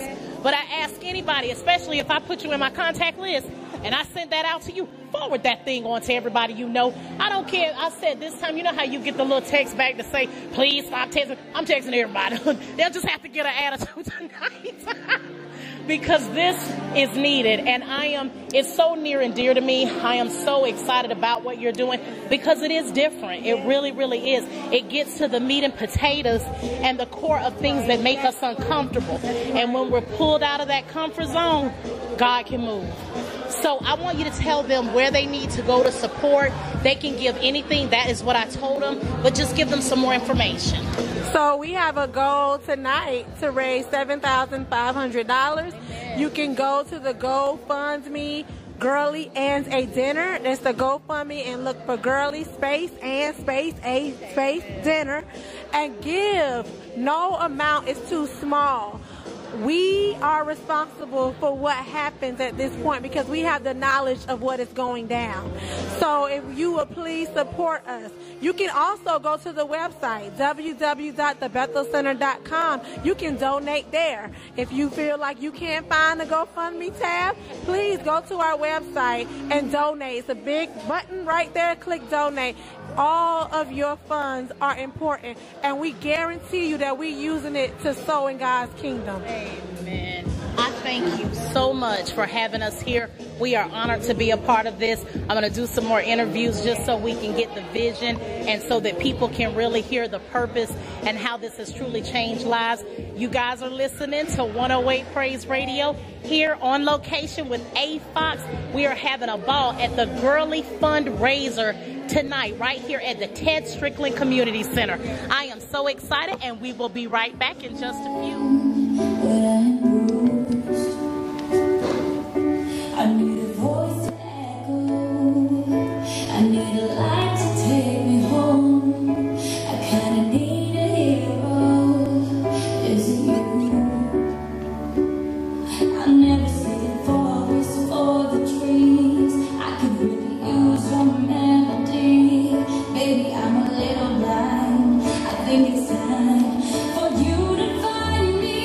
But I ask anybody, especially if I put you in my contact list and I send that out to you, forward that thing on to everybody you know. I don't care. I said this time, you know how you get the little text back to say, please stop texting. I'm texting everybody. They'll just have to get an attitude tonight. Because this is needed, and I am, it's so near and dear to me. I am so excited about what you're doing because it is different. It really, really is. It gets to the meat and potatoes and the core of things that make us uncomfortable. And when we're pulled out of that comfort zone, God can move. So I want you to tell them where they need to go to support. They can give anything. That is what I told them, but just give them some more information. So we have a goal tonight to raise seven thousand five hundred dollars. You can go to the GoFundMe, Girly and a Dinner. That's the GoFundMe, and look for Girly space and space a space dinner, and give. No amount is too small. We are responsible for what happens at this point because we have the knowledge of what is going down. So if you would please support us. You can also go to the website, w w w dot the bethel center dot com. You can donate there. If you feel like you can't find the GoFundMe tab, please go to our website and donate. It's a big button right there. Click donate. All of your funds are important, and we guarantee you that we're using it to sow in God's kingdom. Amen. I thank you so much for having us here. We are honored to be a part of this. I'm going to do some more interviews just so we can get the vision and so that people can really hear the purpose and how this has truly changed lives. You guys are listening to one oh eight Praise Radio here on location with A Fox. We are having a ball at the Girly Fundraiser tonight right here at the Ted Strickland Community Center. I am so excited, and we will be right back in just a few. I need a voice to echo. I need a light to take me home. I kinda need a hero. Is it you? I never see the forest for the trees. I could really use your melody. Baby, I'm a little blind. I think it's time for you to find me.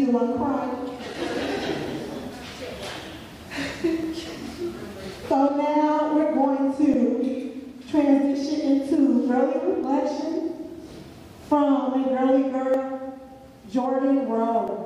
be the one crying. So now we're going to transition into girly reflection from a girly girl, Jordan Rowe.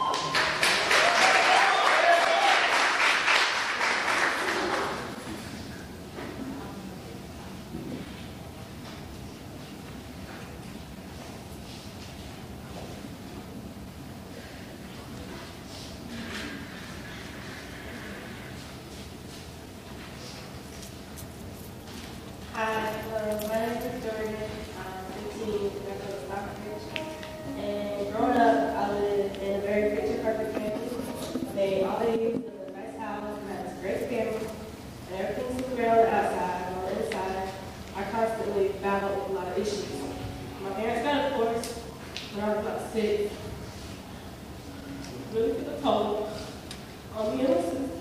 Hi, uh, my name is Jordan. I'm fifteen, and I go to Stockbridge. And growing up, I lived in a very picture-perfect family. They all they used was a nice house and had a great family. And everything seemed great on the outside, and on the inside, I constantly battled with a lot of issues. My parents got divorced when I was about six. It really took a toll on me and my sister.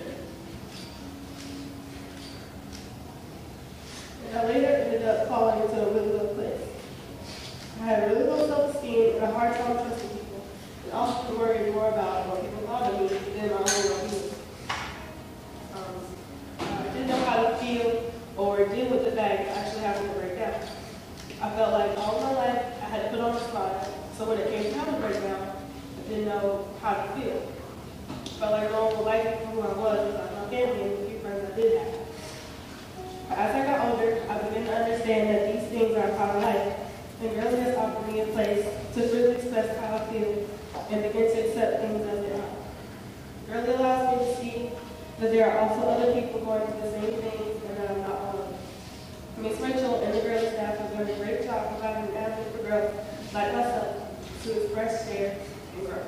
And I later ended up falling into a really low place. I had really low self-esteem and a hard time trusting people, and often worried more about what people thought of me than my own well-being. Um, I didn't know how to feel or deal with the fact of actually having to break down. I felt like all my life I had to put on a smile, so when it came time to break down, I didn't know how to feel. I felt like no one would like me for who I was without my family and the few friends I did have. As I got older, I began to understand that these things are a part of life, and girly has offered me a place to really express how I feel and begin to accept things as they are. Girly allows me to see that there are also other people going through the same things and that I'm not alone. Miss Rachel and the girly staff have done a great job providing an avenue for girls like myself to express, share, and grow.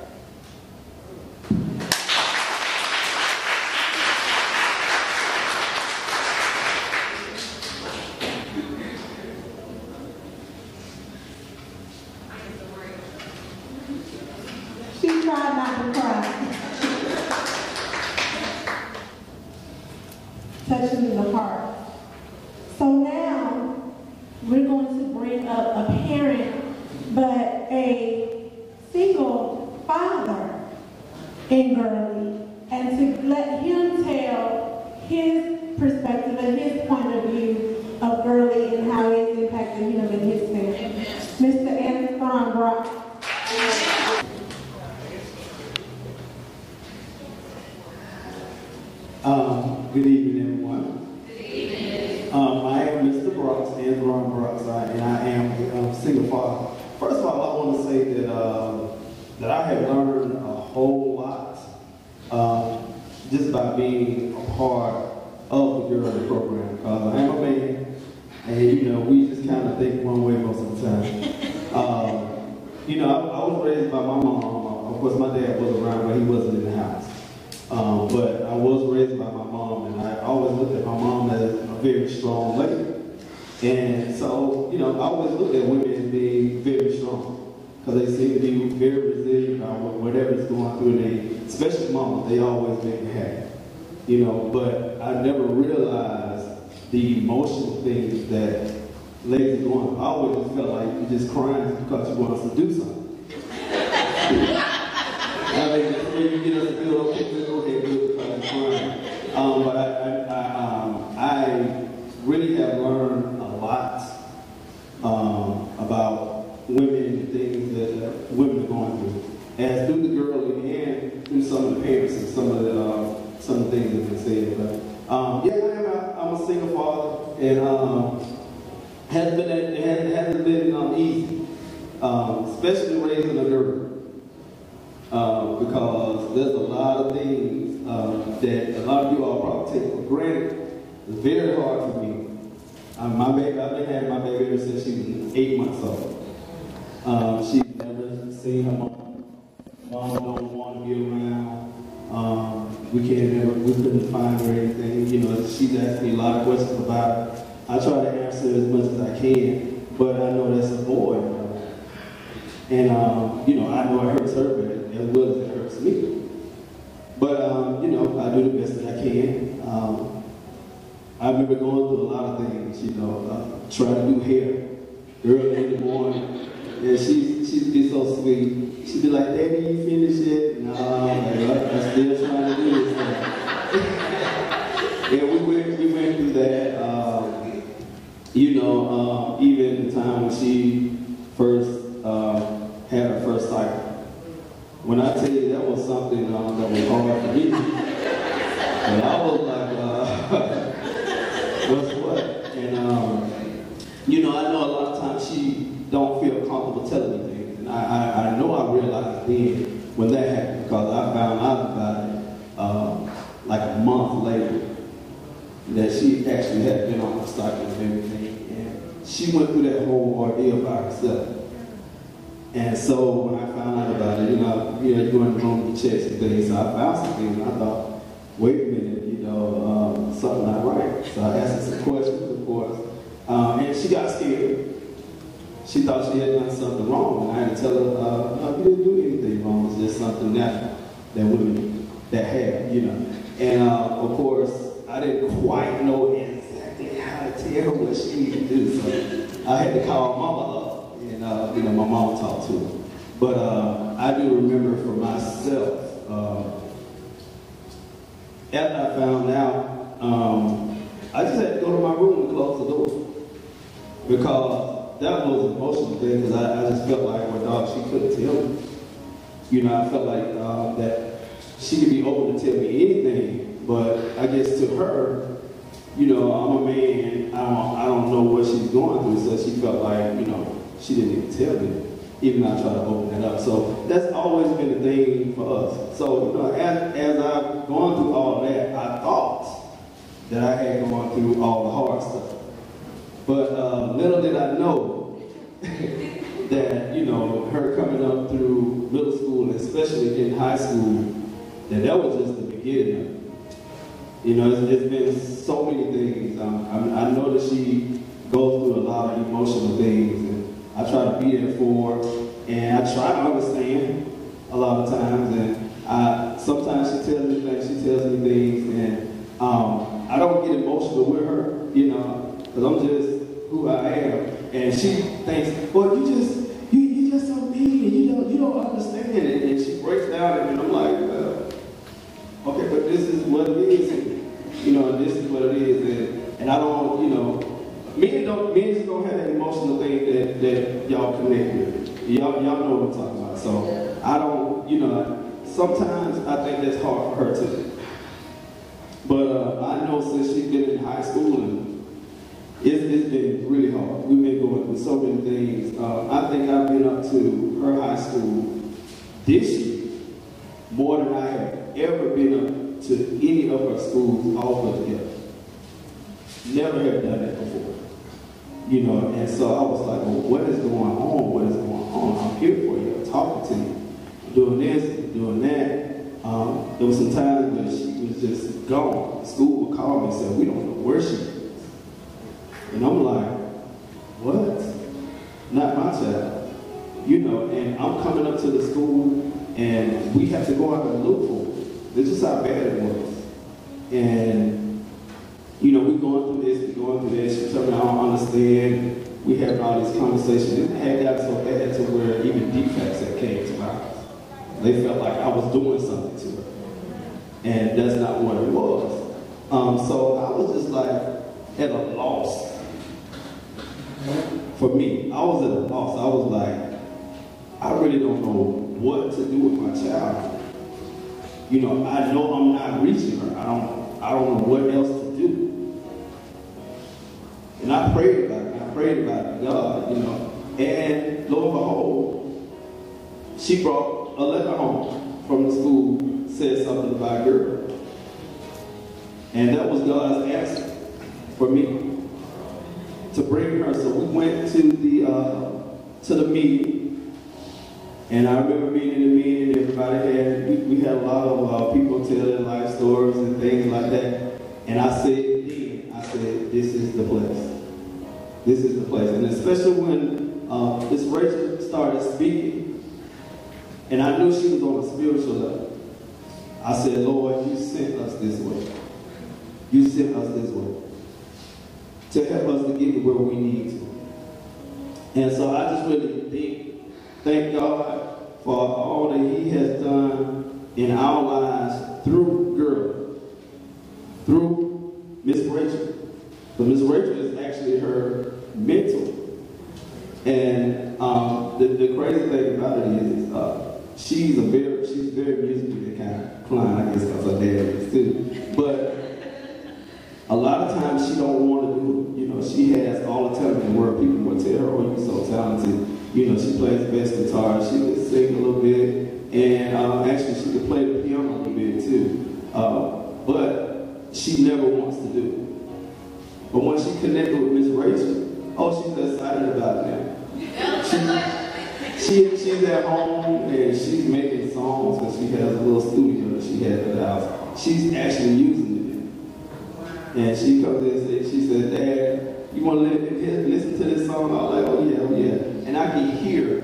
She tried not to cry. Touches in the heart. So now we're going to bring up a parent, but a single father in Girly, and to let him tell his perspective and his point of view of Girly and how it's impacted him and his family. Mister Anthony Brock. Um, good evening, everyone. Good evening. Um, I am Mister Brooks, Anthron Brooks, I, and I am a um, single father. First of all, I want to say that uh, that I have learned a whole lot uh, just by being a part of the Girly program. Because I am a man, and you know, we just kind of think one way most of the time. um, you know, I, I was raised by my mom. Of course, my dad was around, but he wasn't in the house. Um, but I was raised by my mom, and I always looked at my mom as a very strong lady. And so, you know, I always looked at women as being very strong, because they seem to be very resilient about whatever's going through. They, especially moms, they always make me happy. You know, but I never realized the emotional things that ladies are going through. I always just felt like you're just crying because you want us to do something. I mean, you get us to feel okay, okay, good, because you're crying. Um, but I, I, I, um, I really have learned a lot um, about women and things that uh, women are going through, as through the Girly and through some of the parents and some of the uh, some of the things that have been said. But um, yeah, I am a, I'm a single father, and um, hasn't been it hasn't, hasn't been um, easy, um, especially raising a girl. Uh, because there's a lot of things uh, that a lot of you all probably take for granted. It's very hard for me. Um, my baby, I've been having my baby ever since she was eight months old. Um, she's never seen her mom. Mom don't want to be around. Um, we can't never, we couldn't find her anything. You know, she's asked me a lot of questions about it. I try to answer as much as I can, but I know that's a boy. And, um, you know, I know it hurts her, but as well as it hurts me. But, um, you know, I do the best that I can. Um, I remember going through a lot of things, you know, uh, trying to do hair early in the morning, And she, she'd be so sweet. She'd be like, Daddy, you finished it? No, I'm like, I'm still trying to do this thing. Yeah, we went, we went through that. Um, you know, um, even the time when she first uh, had her first cycle. When I tell you that was something um, that was hard for me. And I was like, uh, what's what? And, um, you know, I know a lot of times she don't feel comfortable telling me things. And I, I, I know I realized then when that happened, because I found out about it um, like a month later, that she actually had been on the cycle and everything. And she went through that whole ordeal by herself. And so when I found out about it, you know, you know, you go in the room to check some things. So I found some things and I thought, wait a minute, you know, um, something not right. So I asked her some questions, of course. Um, and she got scared. She thought she had done something wrong. And I had to tell her, uh, no, you didn't do anything wrong. It's just something natural that women that have, you know. And uh, of course, I didn't quite know exactly how to tell her what she needed to do. So I had to call Mama up. And, uh, you know, my mom talked to her. But uh, I do remember for myself, uh, after I found out, um, I just had to go to my room and close the door. Because that was an emotional thing, because I, I just felt like, well, dog, she couldn't tell me. You know, I felt like uh, that she could be open to tell me anything, but I guess to her, you know, I'm a man, I don't, I don't know what she's going through, so she felt like, you know, she didn't even tell me, even though I tried to open that up. So that's always been a thing for us. So, you know, as, as I've gone through all that, I thought that I had gone through all the hard stuff. But uh, little did I know that, you know, her coming up through middle school, and especially in high school, that that was just the beginning of it. You know, it's, it's been so many things. Um, I, I know that she goes through a lot of emotional things, and I try to be there for her, and I try to understand a lot of times, and I, sometimes she tells me things, she tells me things, and um, I don't get emotional with her, you know, because I'm just who I am, and she thinks, well, you just, you, you just so mean, and you don't, you don't understand it, and she breaks down, and I'm like, well, okay, but this is what it is, and, you know, this is what it is, and, and I don't, you know, men don't, men just don't have that emotional thing that, that y'all connect with. Y'all, y'all know what I'm talking about. So I don't, you know, sometimes I think that's hard for her too. But uh, I know since she's been in high school, and it's, it's been really hard. We've been going through so many things. Uh, I think I've been up to her high school this year more than I have ever been up to any of her schools all put together. Never have done that before. You know, and so I was like, well, what is going on? What is going on? I'm here for you. I'm talking to you. I'm doing this, I'm doing that. Um, there was some times when she was just gone. School would call me and say, we don't know where she is. And I'm like, what? Not my child. You know, and I'm coming up to the school and we have to go out and look for her. This is how bad it was. And you know, we're going through this, we're going through this, she told me I don't understand. We had all these conversations. It had got so bad to where even defects that came to my house. They felt like I was doing something to her. And that's not what it was. Um, so I was just like at a loss. For me, I was at a loss. I was like, I really don't know what to do with my child. You know, I know I'm not reaching her. I don't, I don't know what else to do. And I prayed about it. I prayed about it, God, you know. And lo and behold, she brought a letter home from the school, said something about a girl. And that was God's answer for me to bring her. So we went to the uh, to the meeting, and I remember being in the meeting. Everybody had we, we had a lot of uh, people tell their life stories and things like that. And I said, then I said, this is the place. This is the place. And especially when uh, Miss Rachel started speaking, and I knew she was on a spiritual level. I said, Lord, you sent us this way. You sent us this way to help us to get to where we need to. And so I just really think thank God for all that He has done in our lives through Girl, through Miss Rachel. So Miss Rachel is actually her mentor. And um, the, the crazy thing about it is, uh, she's a very, she's very musically inclined, I guess because her dad is too. But a lot of times she don't want to do it. You know, she has all the talent in the world. People will tell her, oh, you're so talented. You know, she plays bass guitar, she can sing a little bit, and uh, actually she can play the piano a little bit too. Uh, but she never wants to do it. But once she connected with Miss Rachel, oh, she's excited about it now. She, she, she's at home and she's making songs because she has a little studio that she has at the house. She's actually using it. And she comes in and says, she said, Dad, you want to listen to this song? I was like, oh yeah, oh yeah. And I can hear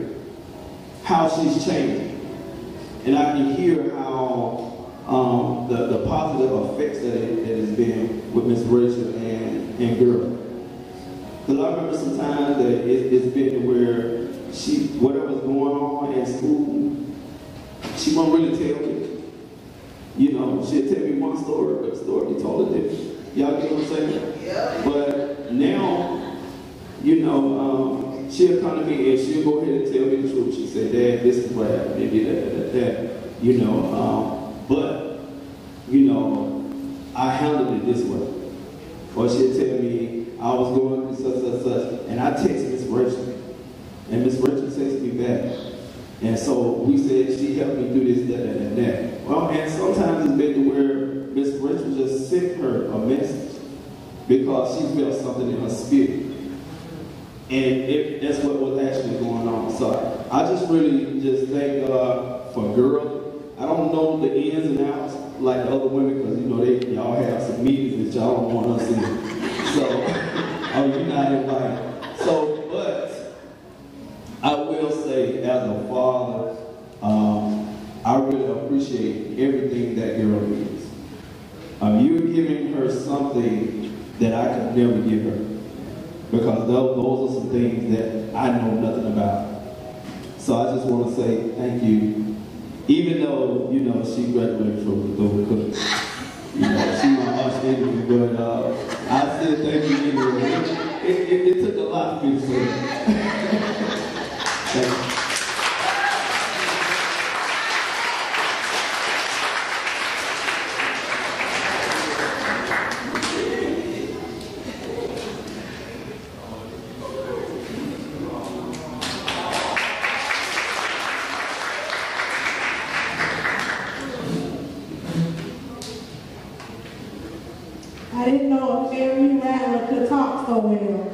how she's changing. And I can hear how um, the, the positive effects that it, that has been with Miss Rachel and, and Girl. Because I remember sometimes that it, it's been to where she, whatever's going on in school, she won't really tell me. You know, she'll tell me one story, but the story be totally different. Y'all get what I'm saying? Yeah. But now, you know, um, she'll come to me and she'll go ahead and tell me the truth. She said, Dad, this is what happened, maybe that, that, that, you know. Um, but, you know, I handled it this way. Or she'll tell me, I was going through such, such, such, and I text Miss Rachel. And Miss Rachel texts me back. And so we said she helped me do this, that, that, and that. Well, and sometimes it's been to where Miss Rachel just sent her a message because she felt something in her spirit. And it, that's what was actually going on. So I just really just thank God for Girl. I don't know the ins and outs like the other women because, you know, they y'all have some meetings that y'all don't want us in. So, oh, you're not invited. So, but I will say as a father, um, I really appreciate everything that Girl is. Um, you're giving her something that I could never give her. Because those, those are some things that I know nothing about. So I just want to say thank you. Even though, you know, she graduated from the Dover Cook. You know, she my arch enemy, but uh, I still thank you anyway. It, it, it took a lot for me to say that. Thank you. I didn't know a fairy rattler could talk so well.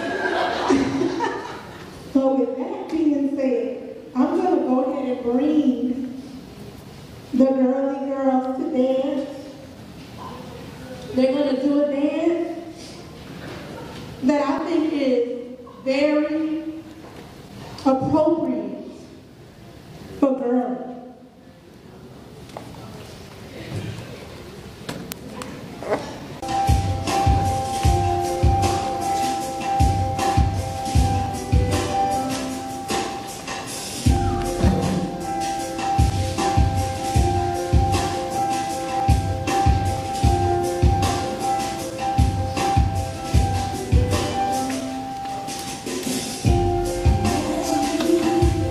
So with that being said, I'm going to go ahead and bring the girly girls to dance. They're going to do a dance that I think is very appropriate for girls. Thank you.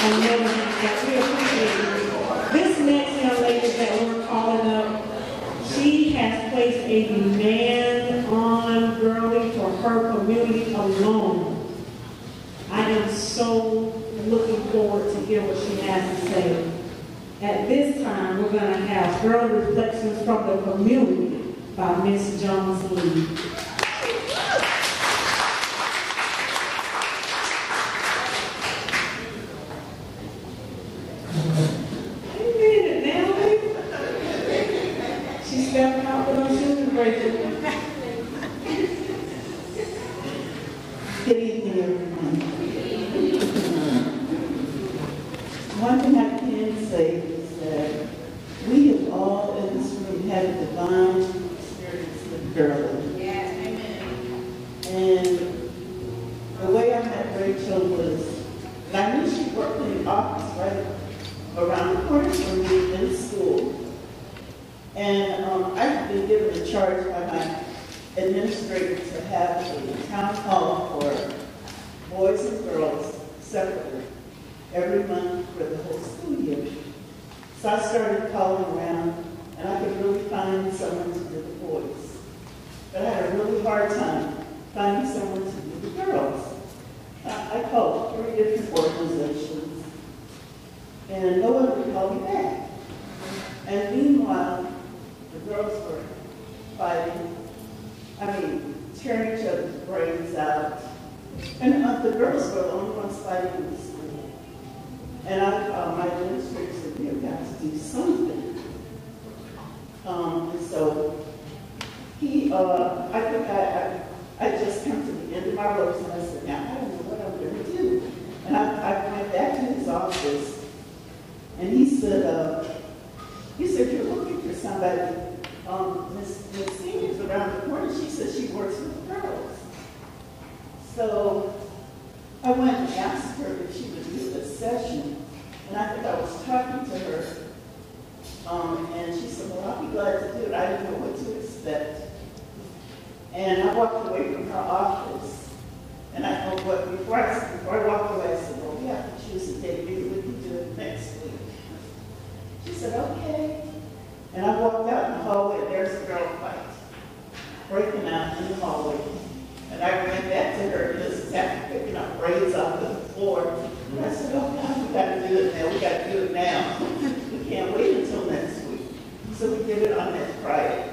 and never that we appreciate you. This next young lady that we're calling up, she has placed a demand on Girly for her community alone. I am so looking forward to hear what she has to say. At this time, we're going to have Girl Reflections from the Community by Miss Jones Lee. Stepping out with her shoes breaking. Good evening, everyone. One thing I can say is that we have all in this room had a divine experience with Girly. Yes, amen. And the way I met Rachel was, and I knew she worked in the office right around the corner from me in school. And um, I've been given a charge by my administrator to have a town hall for boys and girls separately every month for the whole school year. So I started calling around, and I could really find someone to do the boys. But I had a really hard time finding someone to do the girls. I, I called three different organizations, and no one would call me back. And meanwhile, the girls were fighting, I mean, tearing each other's brains out. And uh, the girls were the only ones fighting in the school. And I, uh, my administrator said, we have got to do something. Um, and so he, uh, I think I, I, I just come to the end of my ropes, and I said, now I don't know what I'm going to do. And I, I went back to his office, and he said, uh, he said, you're looking for somebody. Um, Miss Miss Senior's around the corner. She said she works with girls. So I went and asked her if she would do this session. And I think I was talking to her. Um, and she said, well, I'll be glad to do it. I didn't know what to expect. And I walked away from her office. And I know what, before I, before I walked away, I said, well, we have to choose a date. Maybe we can do it next week. She said, okay. And I walked out in the hallway, and there's a girl fight breaking out in the hallway. And I ran back to her, and this is after picking up braids off the floor. And I said, oh God, we got to do it now. We got to do it now. We can't wait until next week. So we did it on that Friday.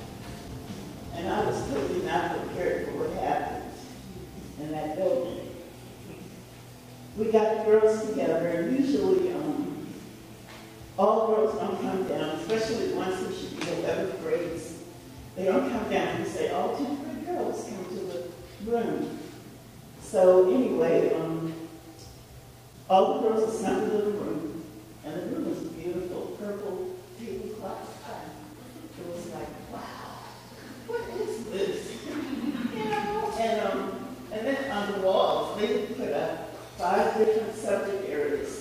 And I was totally not prepared for what happened in that building. We got the girls together, and usually, um, all girls don't come down, especially the ones who should be eleventh grades. They don't come down and say, all tenth grade girls come to the room. So anyway, um, all the girls assembled in the room, and the room was beautiful, purple tablecloth. It was like, wow, what is this? You know, and, um, and then on the walls, they put up five different subject areas.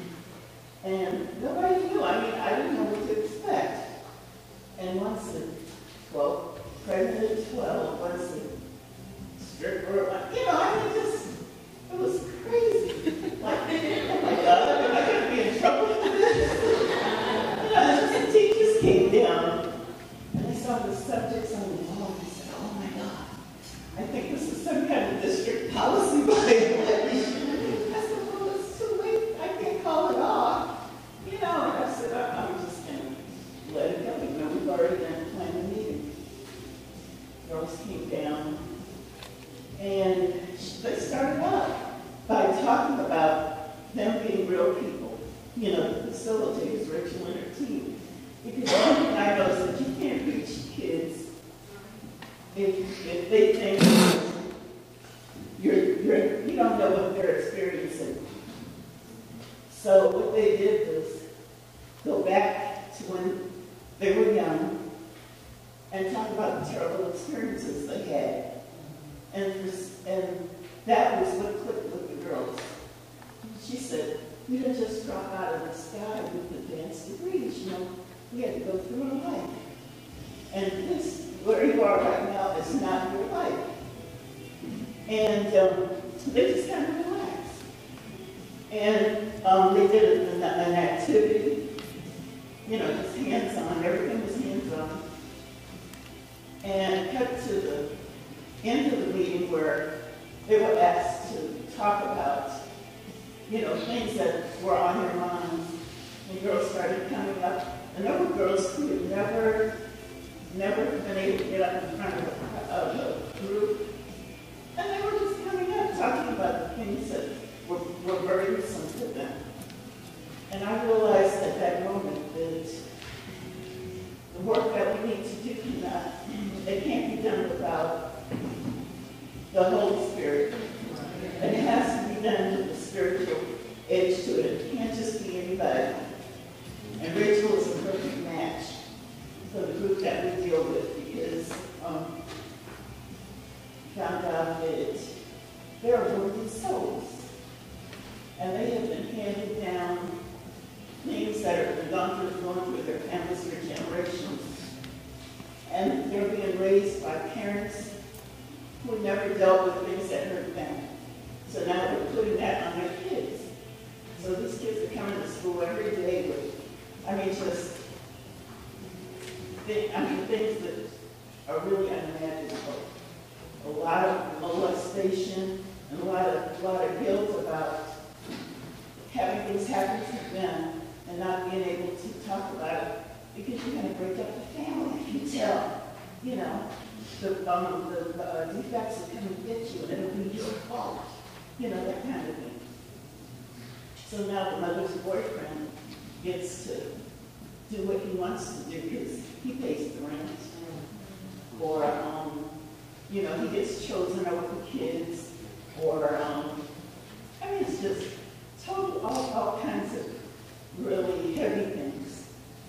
And nobody knew. I mean, I didn't know what to expect. And one said, well, pregnant at twelve, one said, stripper. You know, I mean, just, it was crazy. Like, oh my God, am I going to be in trouble for this? You know, just the teachers came down, and they saw the subjects on the wall, and they said, oh my God, I think this is some kind of district policy violation. I said, well, it's too late. I can't call it off. You know, and I said, I'm just going to let it go. You know, we've already done planned a meeting. Girls came down, and they started out by talking about them being real people. You know, the facilitators, Rachel and her team. Because one thing I know is that you can't reach kids if, if they think you're, you're, you don't know what they're experiencing. So what they did was go back to when they were young and talk about the terrible experiences they had. And, and that was what clicked with the girls. She said, we didn't just drop out of the sky with advanced degrees, you know, we had to go through a life. And this, where you are right now, is not your life. And um, they just kind of relaxed. And um, they did an, an activity, you know, just hands-on, everything was hands-on. And cut to the end of the meeting where they were asked to talk about, you know, things that were on their minds. And girls started coming up. And there were girls who had never, never been able to get up in front of a, of a group. And they were just coming up, talking about the things that were, were burdensome to them. And I realized at that moment that the work that we need to do cannot, it can't be done without the Holy Spirit. And it has to be done with the spiritual edge to it. It can't just be anybody. And Rachel is a perfect match for the group that we deal with because um, found out that there are worthy souls. And they have been handed down things that have been gone through, going through their families for generations. And they're being raised by parents who never dealt with things that hurt them. So now they're putting that on their kids. So these kids are coming to school every day with, I mean, just, they, I mean, things that are really unimaginable. A lot of molestation and a lot of, a lot of guilt about having things happen to them and not being able to talk about it because you're going to break up the family if you tell, you know, the, um, the, the uh, defects will come and get you and it'll be your fault, you know, that kind of thing. So now the mother's boyfriend gets to do what he wants to do because he pays the rent. Or, um, you know, he gets chosen over the kids. Or, um, I mean, it's just total, all, all kinds of really heavy things.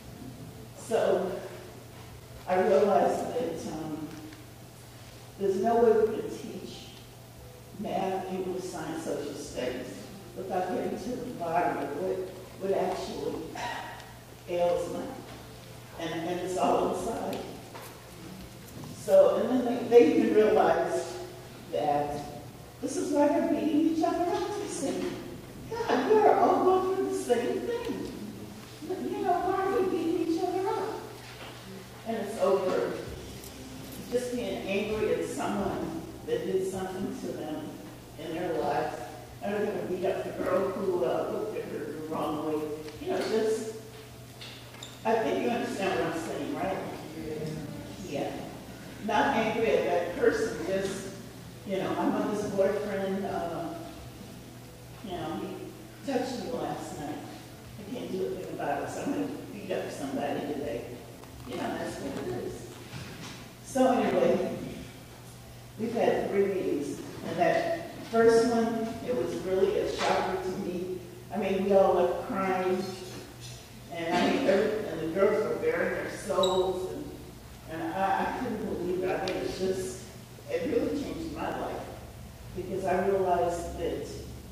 So I realized that um, there's no way we can teach math, English, science, social studies without getting to the bottom of what, what actually ails them. And, and it's all inside. So, and then they, they even realized that this is why they're beating each other up. They say, God, we're all going through the same thing. You know, why are we beating each other up? And it's over just being angry at someone that did something to them in their lives. And they're going to beat up the girl who uh, looked at her the wrong way. You know, just, I think you understand what I'm saying, right? Yeah. Not angry at that person, just, you know, my mother's boyfriend, uh, you know, he touched me last night. I can't do a thing about it, so I'm going to beat up somebody today. You know, that's what it is. So anyway, we've had three meetings, and that first one, it was really a shocker to me. I mean, we all left crying, and I mean, every, and the girls were bearing their souls, and, and I, I couldn't believe it. I mean, it's just, it really changed my life, because I realized that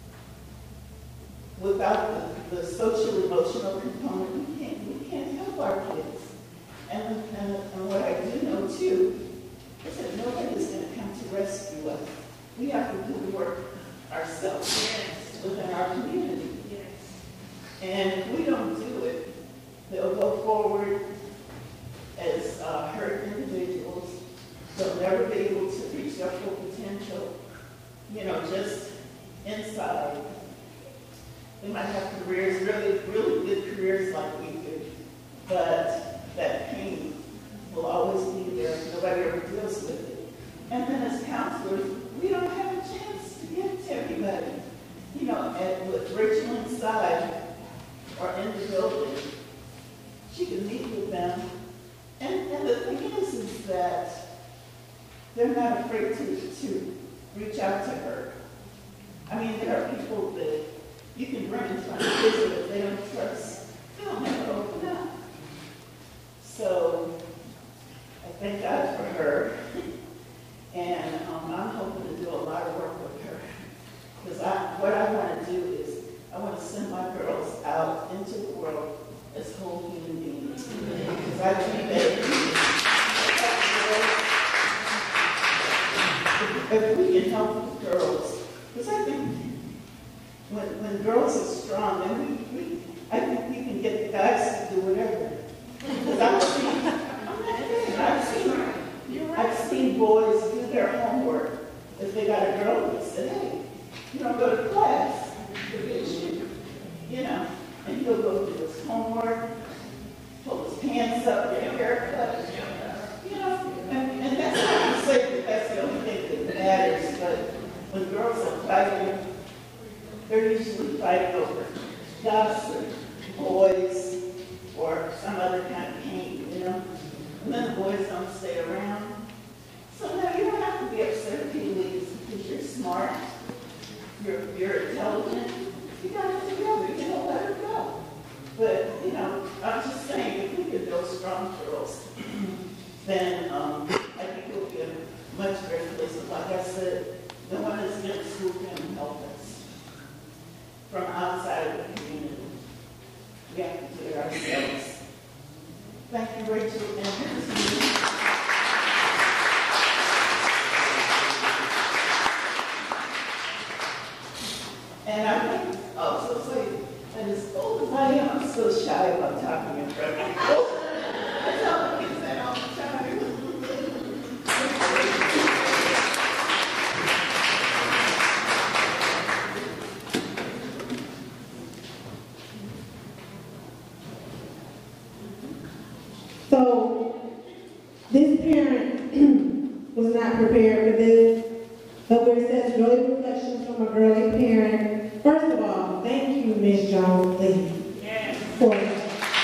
without the, the social emotional component, we can't, we can't help our kids. And, and, and what I do know too is that nobody's going to come to rescue us. We have to do the work ourselves within our community. And if we don't do it, they'll go forward as uh, hurt individuals. They'll never be able to reach their full potential, you know, just inside. They might have careers, really, really good careers like we do, but that pain will always be there. Nobody ever deals with it. And then as counselors, we don't have a chance to get to everybody. You know, and with Rachel inside or in the building, she can meet with them. And, and the thing is, is that they're not afraid to, to reach out to her. I mean, there are people that you can bring in front of kids that they don't trust. They don't never open up. So I thank God for her, and um, I'm hoping to do a lot of work with her. Because I, what I want to do is I want to send my girls out into the world as whole human beings. Because I think that if we can help the girls, because I think when, when girls are strong, then we, we, I think we can get the guys to do whatever. Because I've seen, I've seen, I've seen boys do their homework. If they got a girl, they said, hey, you don't go to class, you know, and he'll go do his homework, pull his pants up, get a haircut, you know, and, and that's not to say that that's the only thing that matters, but when girls are fighting, they're usually fighting over gossip, boys, or some other kind of pain, you know, and then the boys don't stay around. So now you don't have to be upset if he leaves because you're smart, you're, you're intelligent, you got it together, you know, let her go. But, you know, I'm just saying, if we could build strong girls, then um, I think it would be a much better place. But like I said, no one is in school can help us from outside of the community. We have to do it ourselves. Thank you, Rachel, and here's me. And I think also say, and as old as I am, I'm still shy about talking in front of people. I tell the kids that all the time. So, this parent was not prepared for this, but where it says girly reflections from a girly parent, first of all, thank you, Miz Jones, Lee, for it.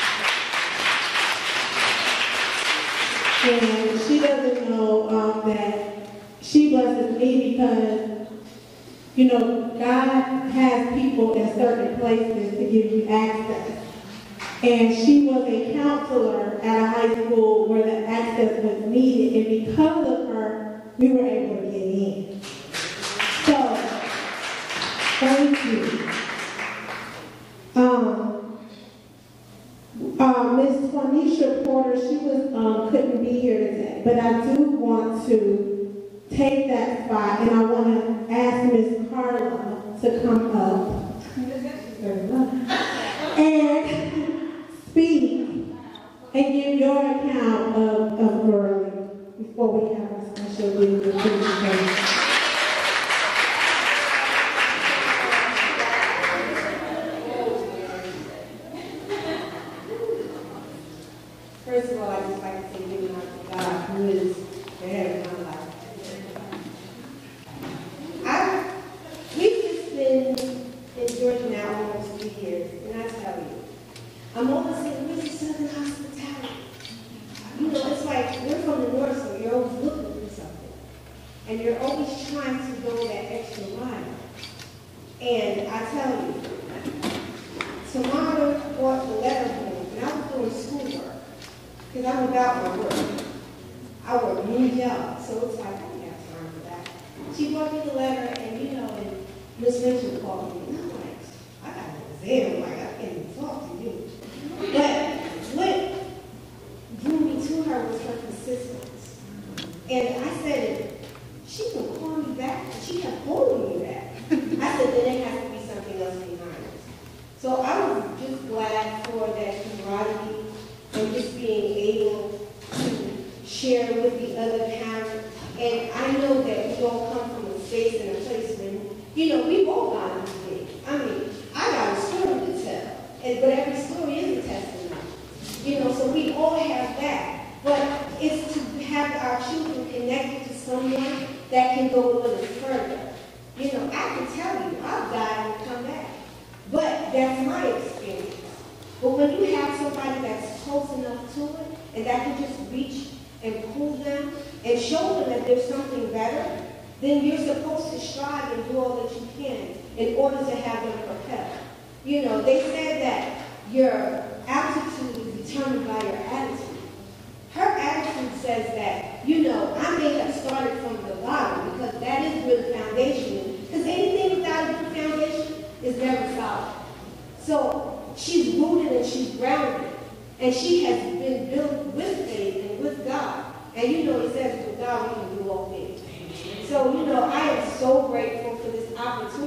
And she doesn't know um, that she blesses me because, you know, God has people in certain places to give you access. And she was a counselor at a high school where the access was needed, and because of her, we were able to get in. So, thank you. Um, uh, Miss Twanisha Porter, she was um, couldn't be here today, but I do want to take that spot, and I want to ask Miss Carla to come up and speak and give your account of, of Girly before we have a special leader presentation. First of all, I'd just like to say give honor to God, who is the head of my life. I, we've just been in Georgia now almost three years, and I tell you, I'm always saying, where's the Southern hospitality? You know, it's like we're from the north, so you're always looking for something. And you're always trying to go that extra mile. And I tell you, Tamara brought the letter home, and I was doing schoolwork. Because I'm about my work. I work many jobs, so it's like, I don't have time for that. She brought me the letter, and you know, and Miss Rachel called me, and I'm like, I got an exam, like, I can't even talk to you. But what drew me to her was her persistence. And I said, she can call me back, and she kept holding me back. I said, then there has to be something else behind it. So I was just glad for that camaraderie and just being able to share with the other parents. And I know that we all come from a space and a place when, you know, we've all gone through things. I mean, I got a story to tell, and, but every story is a testimony. You know, so we all have that. But it's to have our children connected to someone that can go a little further. You know, I can tell you, I've died and come back. But that's my experience. But when you have somebody that's close enough to it, and that can just reach and pull them, and show them that there's something better, then you're supposed to strive and do all that you can in order to have them propel. You know, they said that your altitude is determined by your attitude. Her attitude says that, you know, I may have started from the bottom because that is where the foundation is. Because anything without a good foundation is never solid. So she's rooted and she's grounded. And she has been built with faith and with God. And you know, it says with God we can do all things. So, you know, I am so grateful for this opportunity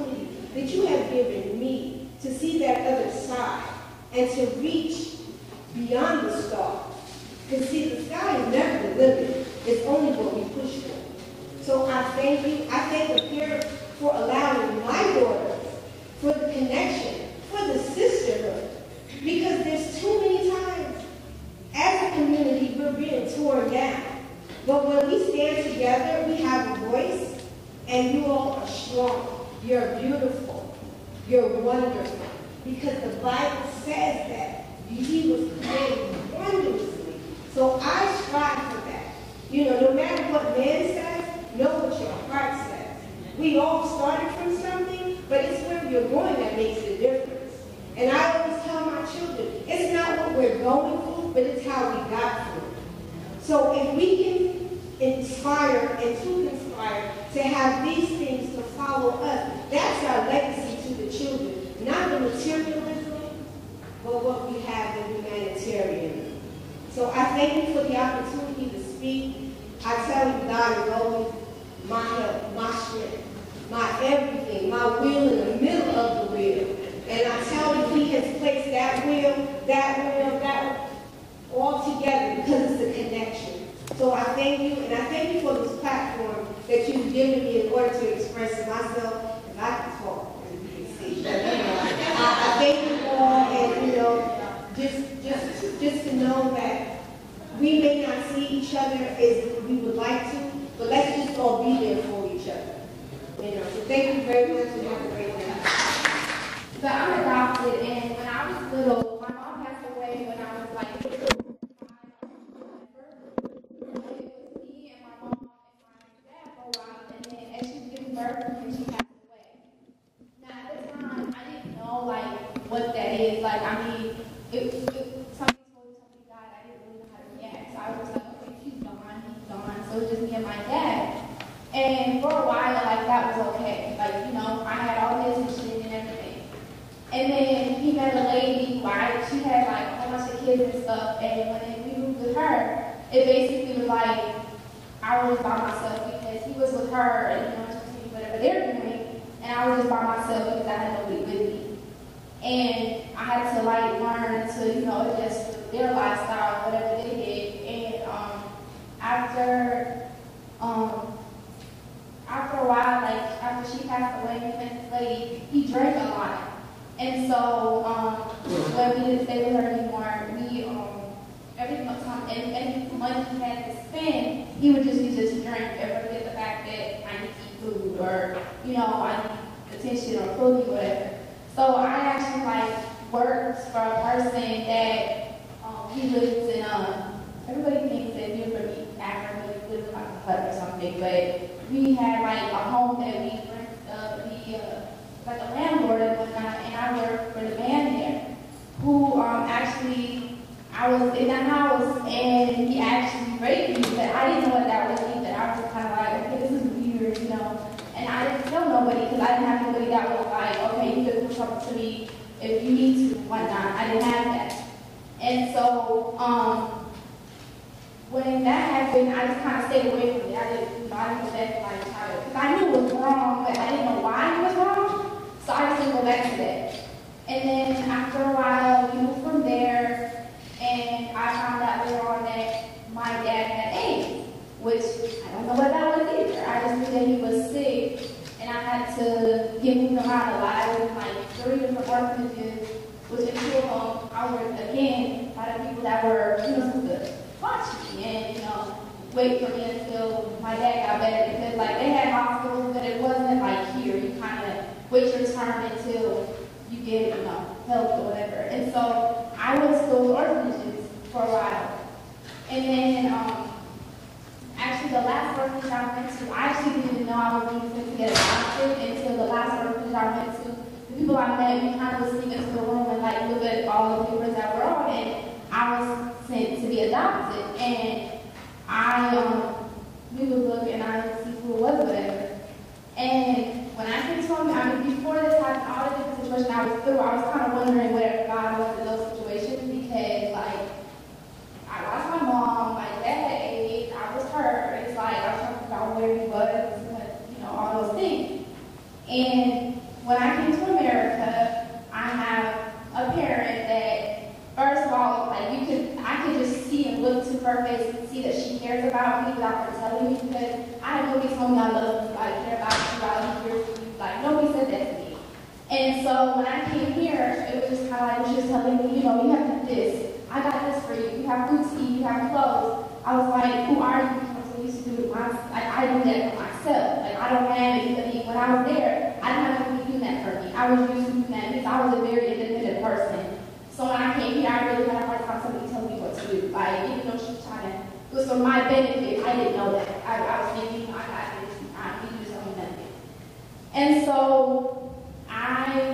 that you have given me to see that other side and to reach beyond the stars. Because see, the sky is never the limit. It's only what we push for. So I thank you. I thank the parents for allowing my daughters, for the connection, for the sisterhood. Because there's too many times, as a community, we're being torn down. But when we stand together, we have a voice, and you all are strong. You're beautiful. You're wonderful. Because the Bible says that he was created wonderfully. So I strive for that. You know, no matter what man says, know what your heart says. We all started from something, but it's where you're going that makes the difference. And I always tell my children, it's not what we're going through, but it's how we got through. So if we can inspire and to inspire to have these things to follow us, that's our legacy to the children. Not the materialism, but what we have in humanitarian. So I thank you for the opportunity to speak. I tell you, God is always my help, my strength, my everything, my wheel in the middle of the wheel. And I tell you, he has placed that wheel, that wheel, that all together because it's a connection. So I thank you, and I thank you for this platform that you've given me in order to express myself. If I can talk, as you can see. But, you know, I, I thank you all, and you know, just, just, just to know that we may not see each other as we would like to, but let's just all be there for each other. You know, so thank you very much and have a great day. So I'm adopted, and when I was little, my mom passed away when I was like five. It was me and my mom and my dad for a while, and then as she was giving birth, and she passed away. Now at the time, I didn't know like what that is. Like I mean, it, it something told me somebody died. I didn't really know how to react, so I was like, okay, she's gone, he's gone. So it was just me and my dad. And for a while, like that was okay. Like you know, I had all his attention and everything. And then he met a lady who I, she had like a whole bunch of kids and stuff, and when we moved with her, it basically was like I was by myself because he was with her and you know just whatever they're doing, and I was just by myself because I had nobody with me. And I had to like learn to, you know, adjust their lifestyle, whatever they did. And um, after um, after a while, like after she passed away, we met this lady, he drank a lot. And so, um, when we didn't stay with her anymore, we, um, every time, and any money he had to spend, he would just use it to drink and forget the fact that I need to eat food or, you know, I need attention or clothing, whatever. So I actually, like, worked for a person that, um, he lives in, um, everybody thinks that you're from East Africa, he lives in like a hut or something, but we had, like, a home that we rented, uh, we, uh, like a landlord and whatnot, and I worked for the man there, who um, actually, I was in the house, and he actually raped me, but I didn't know what that was either. I was kind of like, okay, this is weird, you know, and I didn't tell nobody, because I didn't have anybody that was like, okay, you can do something to me if you need to, whatnot. I didn't have that. And so, um, when that happened, I just kind of stayed away from it. I didn't, you know, I didn't go back to my child, because I knew it was wrong, but I didn't know why it was wrong. So I just didn't go back to that. And then after a while, we moved from there, and I found out later on that my dad had AIDS, which I don't know what that was either. I just knew that he was sick, and I had to get moved around a lot. I was in like three different orphanages, which in two of them, I was again by the people that were, you know, supposed to watch me and, you know, wait for me until my dad got better, because like they had hospitals, but it wasn't like here. You kind of wait your turn until you get, you know, help or whatever. And so I went to those orphanages for a while. And then, um, actually the last orphanage I went to, I actually didn't even know I was going to get adopted until the last orphanage I went to. The people I met, we kind of was sneak into the room and like look at all the papers that were on, and I was sent to be adopted. And I, um, we would look and I would see who it was, whatever. And when I came to him, I mean, before this happened, all the different situations I was through, I was kind of wondering where God was in those situations, because, like, I lost my mom, my dad had AIDS, I was hurt. It's like, I was trying to figure out where he was, you know, all those things. And when I came parent that, first of all, like you could, I could just see and look to her face and see that she cares about me without her telling me, because I had nobody told me I love you, I care about you, I love you, like nobody said that to me. And so when I came here, it was just kind of like, she was telling me, you know, you have to do this, I got this for you, you have food to eat, you have clothes. I was like, who are you? Because I used to do it myself, like I do that for myself. Like I don't have anybody, when I was there, I didn't have anybody doing that for me. I was used to doing that because I was a very independent person. So when I came here, I really had a hard time somebody telling me what to do. Like, even though she was trying to, it was for my benefit, I didn't know that. I, I was thinking, I got this, I need to do something benefit. And so, I,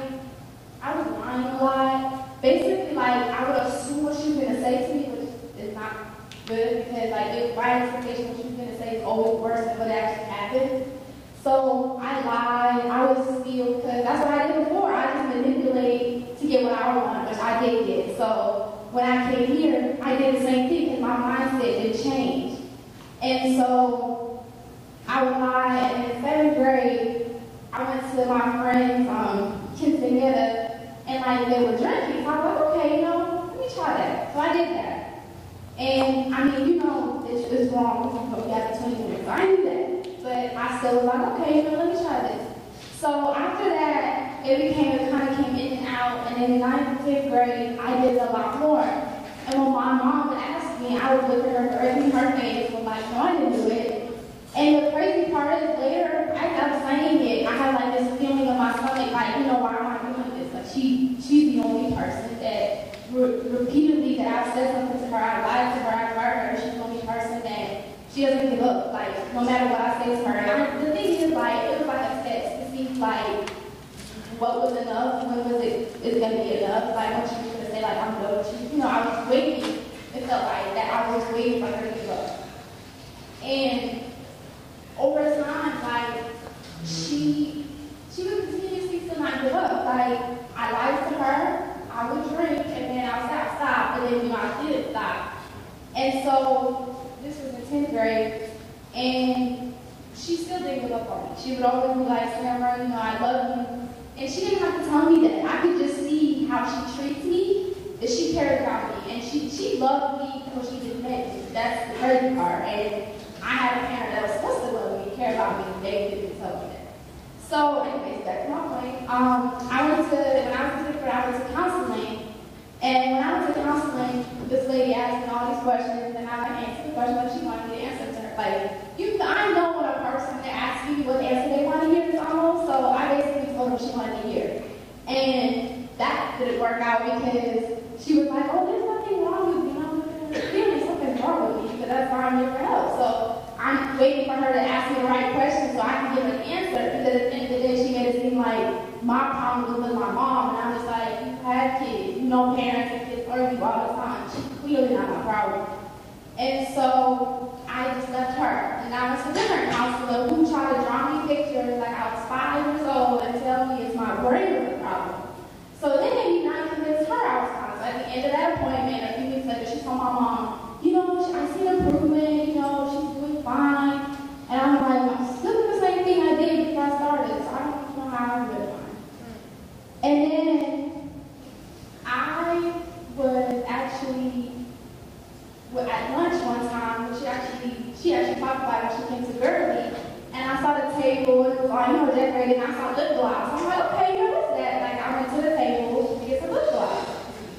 I was lying a lot. Basically, like, I would assume what she was going to say to me, which is not good, because, like, if my expectation what she was going to say is always worse than what actually happened. So, I lied, I was steal, because that's what I did before. I just manipulated to get what I wanted, which I did get. So when I came here, I did the same thing because my mindset did change. And so I would lie, and in seventh grade, I went to my friend's um, quinceañera, and like they were drinking. So I was like, okay, you know, let me try that. So I did that. And I mean, you know, it's, it's wrong. You have to twenty minutes. So I knew that. But I still was like, okay, you know, let me try this. So after that, it became, it kind of came in and out, and in ninth and fifth grade, I did a lot more. And when my mom would ask me, I would look at her directly in her face, and like, no, I didn't do it. And the crazy part is later, I kept saying it. I had like this feeling in my stomach, like, you know, why am I doing this? Like, she, she's the only person that re- repeatedly that I've said something to her, I lied to her, I hurt her. She's the only person that she doesn't give up, like, no matter what I say to her. And I, the thing is, like, it was like a test to see, like, what was enough, when was it, is going to be enough, like, when she was going to say, like, I'm done with you. You know, I was waiting, it felt like that, I was waiting for her to give up. And over time, like, she, she would continuously still not give up. Like, I lied to her, I would drink, and then I would say, I stopped, and then, you know, I did stop. And so, this was in tenth grade, and she still didn't give up on me. She would always be like, Samara, you know, I love you. And she didn't have to tell me that. I could just see how she treats me, that she cared about me. And she, she loved me because she didn't make me. That's the crazy part. And I had a parent that was supposed to love me and care about me, and they didn't tell me that. So, anyways, back to my point. Um, I went to, when I was in fifth grade, I went to counseling. And when I went to counseling, this lady asked me all these questions, and I answered the question like she wanted me to answer to her. Like, you, I know when a person that asks me what answer they want to hear is almost, so I basically told her she wanted to hear. And that didn't work out because she was like, oh, there's nothing wrong with me. I'm feeling something's wrong with me, but that's why I'm here for help. So I'm waiting for her to ask me the right question so I can give an answer, because at the end of the day, she made it seem like my problem was with my mom, and I'm just like, you have kids, you know parents and kids argue all the time. She's clearly not my problem. And so I just left her, and I was a dinner counselor who tried to draw me pictures like I was five years old and tell me it's my brain was the problem. So then maybe not convince her I was fine. So at the end of that appointment, a few weeks later, she told my mom, you know, I see improvement, you know, she's doing fine. And I'm like, I'm still doing the same thing I did before I started, so I don't know how I'm doing fine. And then I was actually at lunch one time, she actually she actually talked about it when she came to Gurley, and I saw the table, and it was all, you know, decorated, and I saw lip gloss. I'm like, okay, you know, what's that? Like, I went to the table to get some lip gloss.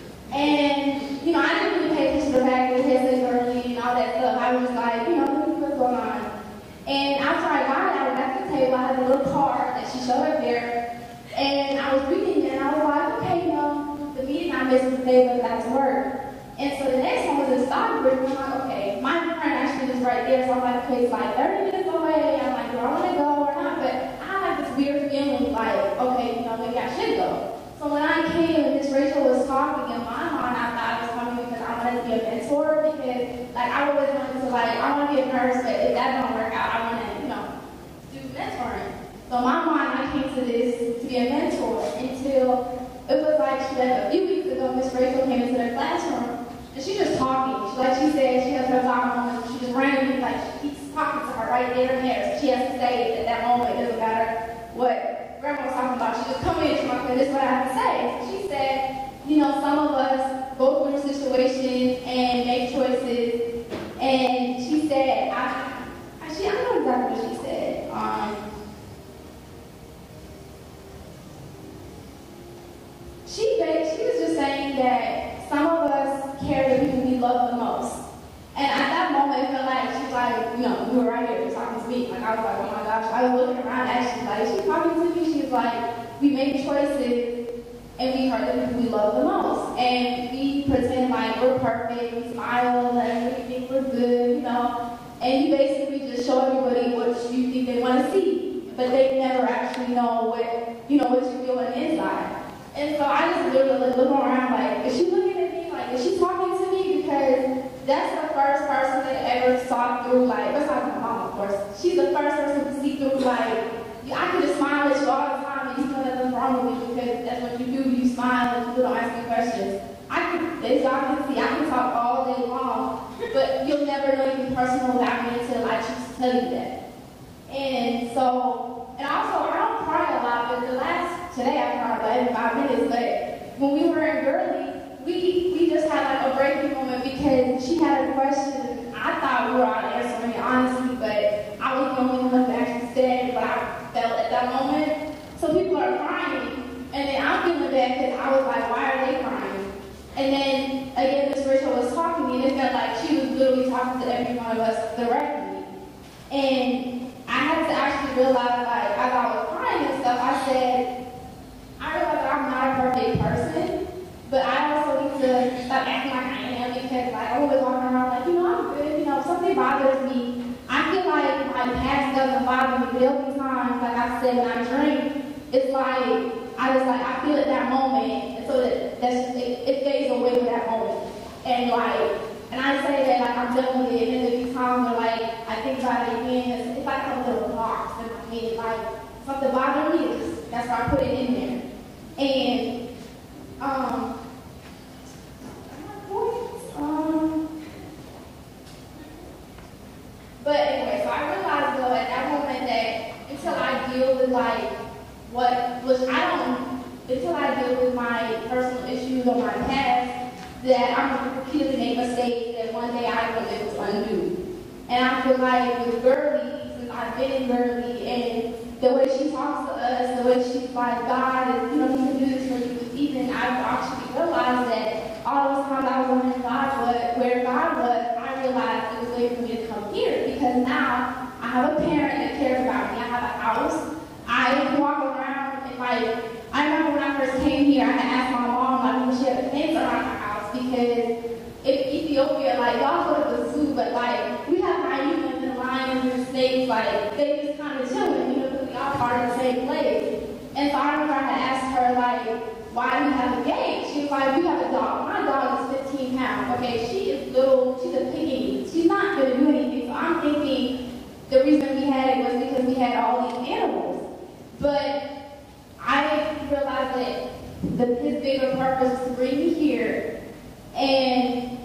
And, you know, I didn't really pay attention to the fact that it said Gurley and all that stuff. I was just like, you know, what's going on? And after I got it, I was at the table, I had a little card that she showed up there, and I was reading it, and I was like, okay, you know, the meeting I missed the table, back to work. And so the next one was in Stockbridge, and I'm like, okay, my friend actually was right there, so I'm like, okay, it's like thirty minutes away. I'm like, do I want to go or not? But I had this weird feeling like, okay, you know, maybe I should go. So when I came and Miss Rachel was talking, in my mind, I thought I was coming because I wanted to be a mentor, because, like, I always wanted to, like, I want to be a nurse, but if that don't work out, I want to, you know, do mentoring. So in my mind, I came to this to be a mentor until it was like, she, like a few weeks ago, Miss Rachel came into the classroom. And she's just talking. She, like she said, she has her talk moment. She just randomly, like, she keeps talking to her right there and there. So she has to say it at that moment. It doesn't matter what Grandma was talking about. She just come in. She's like, this is what I have to say. So she said, you know, some of us go through situations and make choices. And she said, I, actually, I don't know exactly what she said. Um, she, ba- she was just saying that some of us carry the people we love the most. And at that moment, it felt like she was like, you know, you were right here, talking to me. Like, I was like, oh my gosh. I was looking around, actually, like, she talking to me. She was like, we make choices, and we hurt the people we love the most. And we pretend like we're perfect, we smile, and we think we're good, you know. And you basically just show everybody what you think they want to see. But they never actually know what, you know, what you feel on the inside. And so I just literally like, look around like, is she looking at me? Like, is she talking to me? Because that's the first person that ever saw through, like, besides my mom, of course. She's the first person to see through, like, I could just smile at you all the time and you know nothing's wrong with you because that's what you do. You smile and people don't ask you questions. I can, as y'all can see, I can talk all day long, but you'll never know anything personal about me until I choose to tell you that. And so, and also, I don't cry a lot, but the last, today I cried about every five minutes, but when we were in Gurley, we, we just had like a breaking moment because she had a question. I thought we were out answering it honestly, but I was the only one that actually said what I felt at that moment. So people are crying, and then I'm feeling bad because I was like, why are they crying? And then again, Miss Rachel was talking to me, and it felt like she was literally talking to every one of us directly. And I had to actually realize, like, as I was crying and stuff, I said, I realized that I'm not a perfect person, but I also need to stop acting like I am because, like, I'm always walking around like, you know, I'm good. You know, if something bothers me, I feel like my past doesn't bother me. There'll be times, like I said, when I drink, it's like, I just, like, I feel at that moment, and so that that's, it, it fades away with that moment. And, like, and I say that, like, I'm definitely, and then there'll be times where, like, I think about it again, it's, it's like a little box in my head, like, something bothering me, that's why I put it in there. And, um, um, but anyway, so I realized though at that moment that until I deal with like what, which I don't, until I deal with my personal issues or my past, that I'm going to repeatedly make mistakes that one day I will able to undo. And I feel like with Gurley, since I've been in Gurley, and the way she talks to us, the way she's like, God, is, you know, you can do this for you. Even I've actually realized that all those times I was wondering God, what, where God was, I realized it was waiting for me to come here because now I have a parent that cares about me. I have a house. I can walk around and like, I remember when I first came here, I had asked my mom, like, when she had a fence around my house because in Ethiopia, like, y'all go to the zoo, but like, we have hyenas and lions and snakes, like, they just kind of chilling, you know, because we all part of the same place. And so I remember I had asked her, like, why do you have a gate? She was like, we have a dog. My dog is fifteen pounds. Okay, she is little, she's a pygmy. She's not going to do anything. So I'm thinking the reason we had it was because we had all these animals. But I realized that the, his bigger purpose was to bring me here, and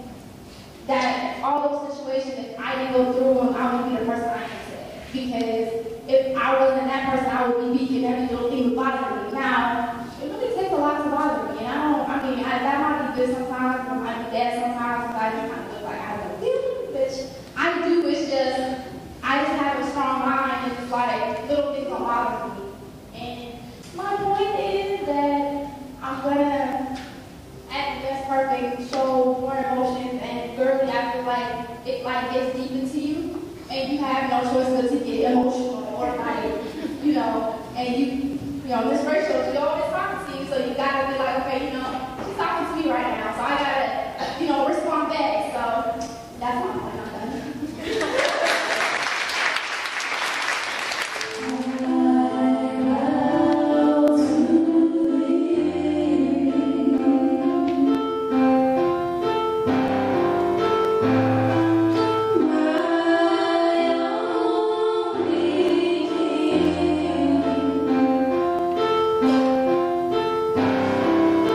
that all those situations, if I didn't go through them, I wouldn't be the person I am today. Because if I wasn't that person, I would be weak and every little thing would bother me. Now, it really takes a lot to bother me. And I don't, I mean, I, that might be good sometimes, I might be bad sometimes, because I just kind of look like I have no feelings, which I do. It's just, I just have a strong mind, and it's like, little things don't bother me. And my point is that I'm gonna, at Best Perfect, show more emotions, and Gurley, I feel like it like gets deep into you, and you have no choice but to get emotional, or like, you know, and you, you know, Miss Rachel, she always talking to you, so you gotta be like, okay, you know, she's talking to me right now, so I gotta, you know, respond back. So that's my point. I'm done. Thank you.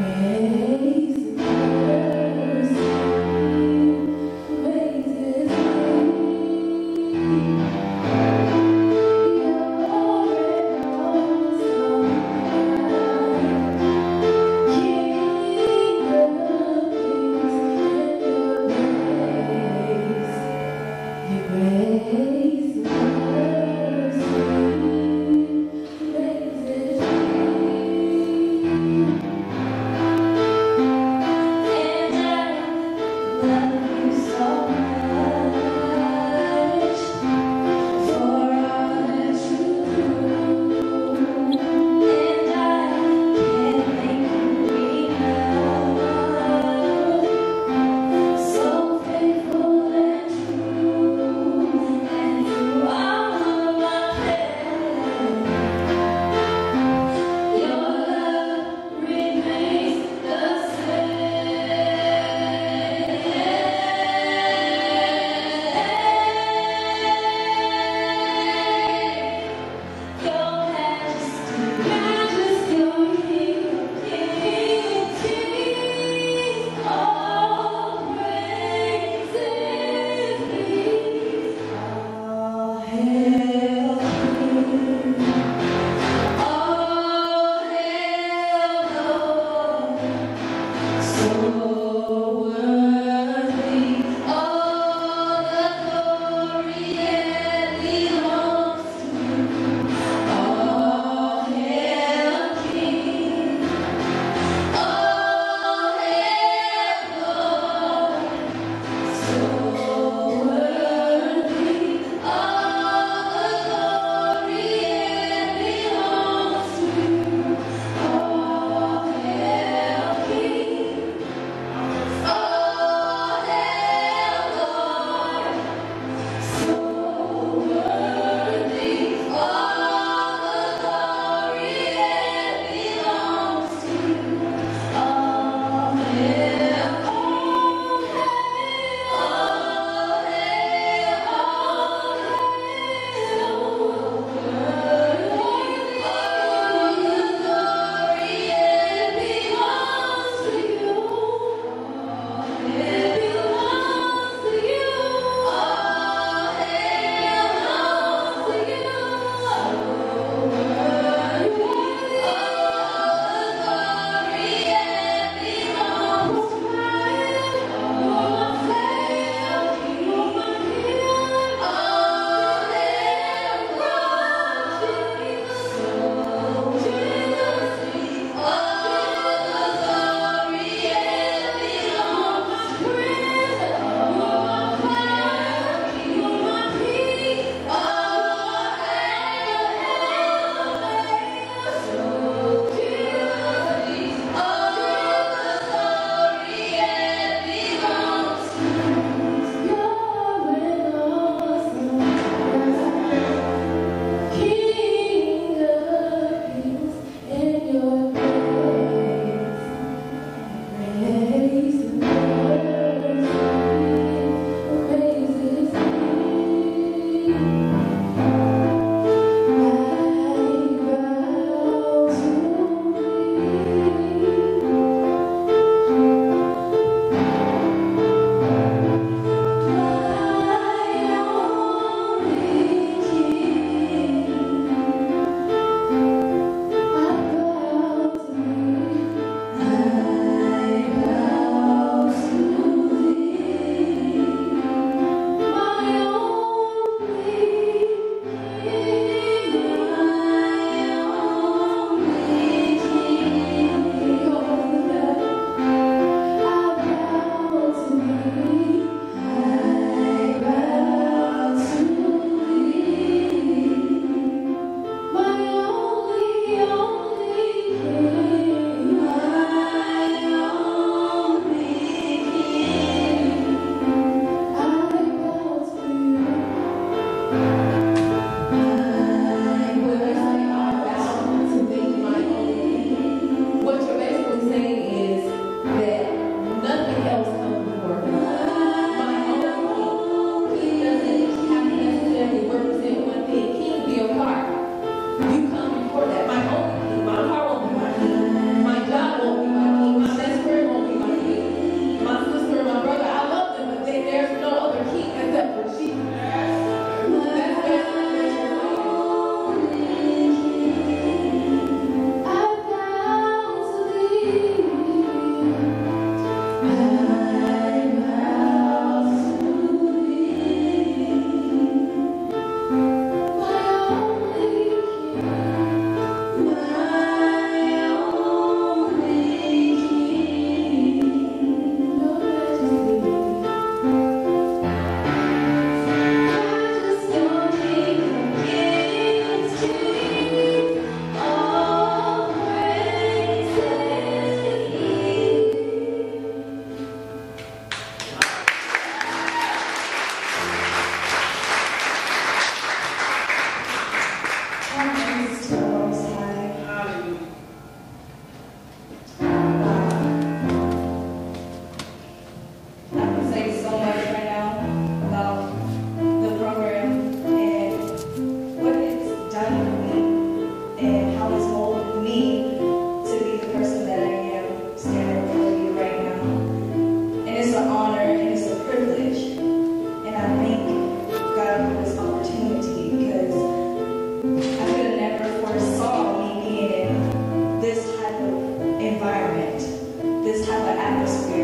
Thank you.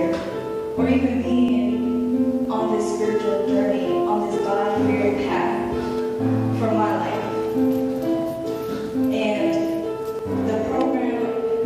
prayer, or even being on this spiritual journey, on this God-fearing path for my life. And the program,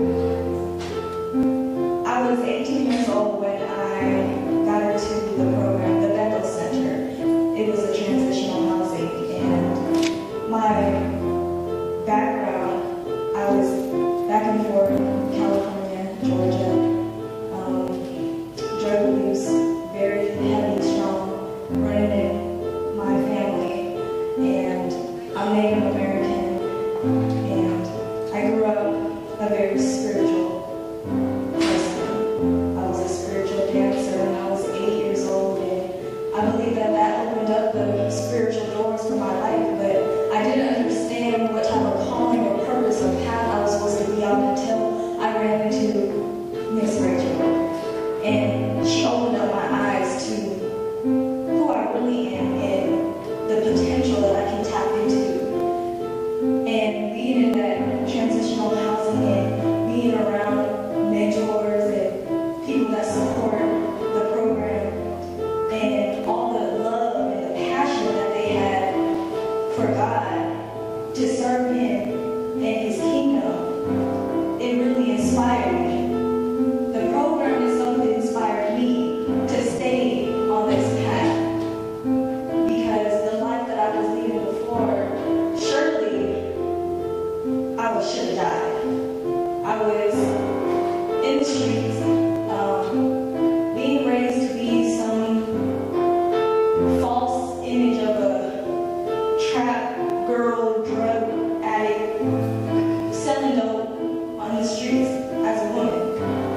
I was eighteen years old when I got into the program, the Bethel Center. It was a transitional housing, and my background, I was back and forth, California, Georgia, um, drug abuse, very heavy, strong, running in my family, and I'm Native American, and I grew up a very spiritual person. I was a spiritual dancer when I was eight years old, and I believe that that opened up the spiritual doors for my life, but I didn't understand what type of calling or purpose or path I was supposed to be on until I ran into Miss Rachel. And she opened up my eyes to who I really am and the potential that I can tap into. And being in that transitional housing and being around mentors and people that support the program and all the love and the passion that they had for God to serve Him and His kingdom, it really inspired me. The program is something that inspired me to stay on this path, because the life that I was leading before, surely I was should have died. I was in the streets, um, being raised to be some false image of a trap girl, drug addict, selling dope on the streets as a woman.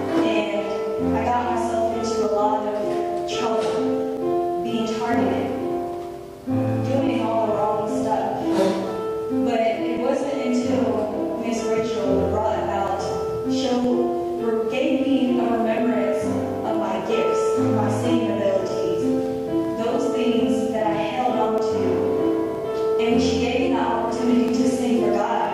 And I got myself into a lot of trouble, being targeted, doing all the wrong stuff. But it wasn't until Miss Rachel brought about, showed, gave me a remembrance of my gifts, my singing abilities, those things that I held on to. And she gave me the opportunity to sing for God.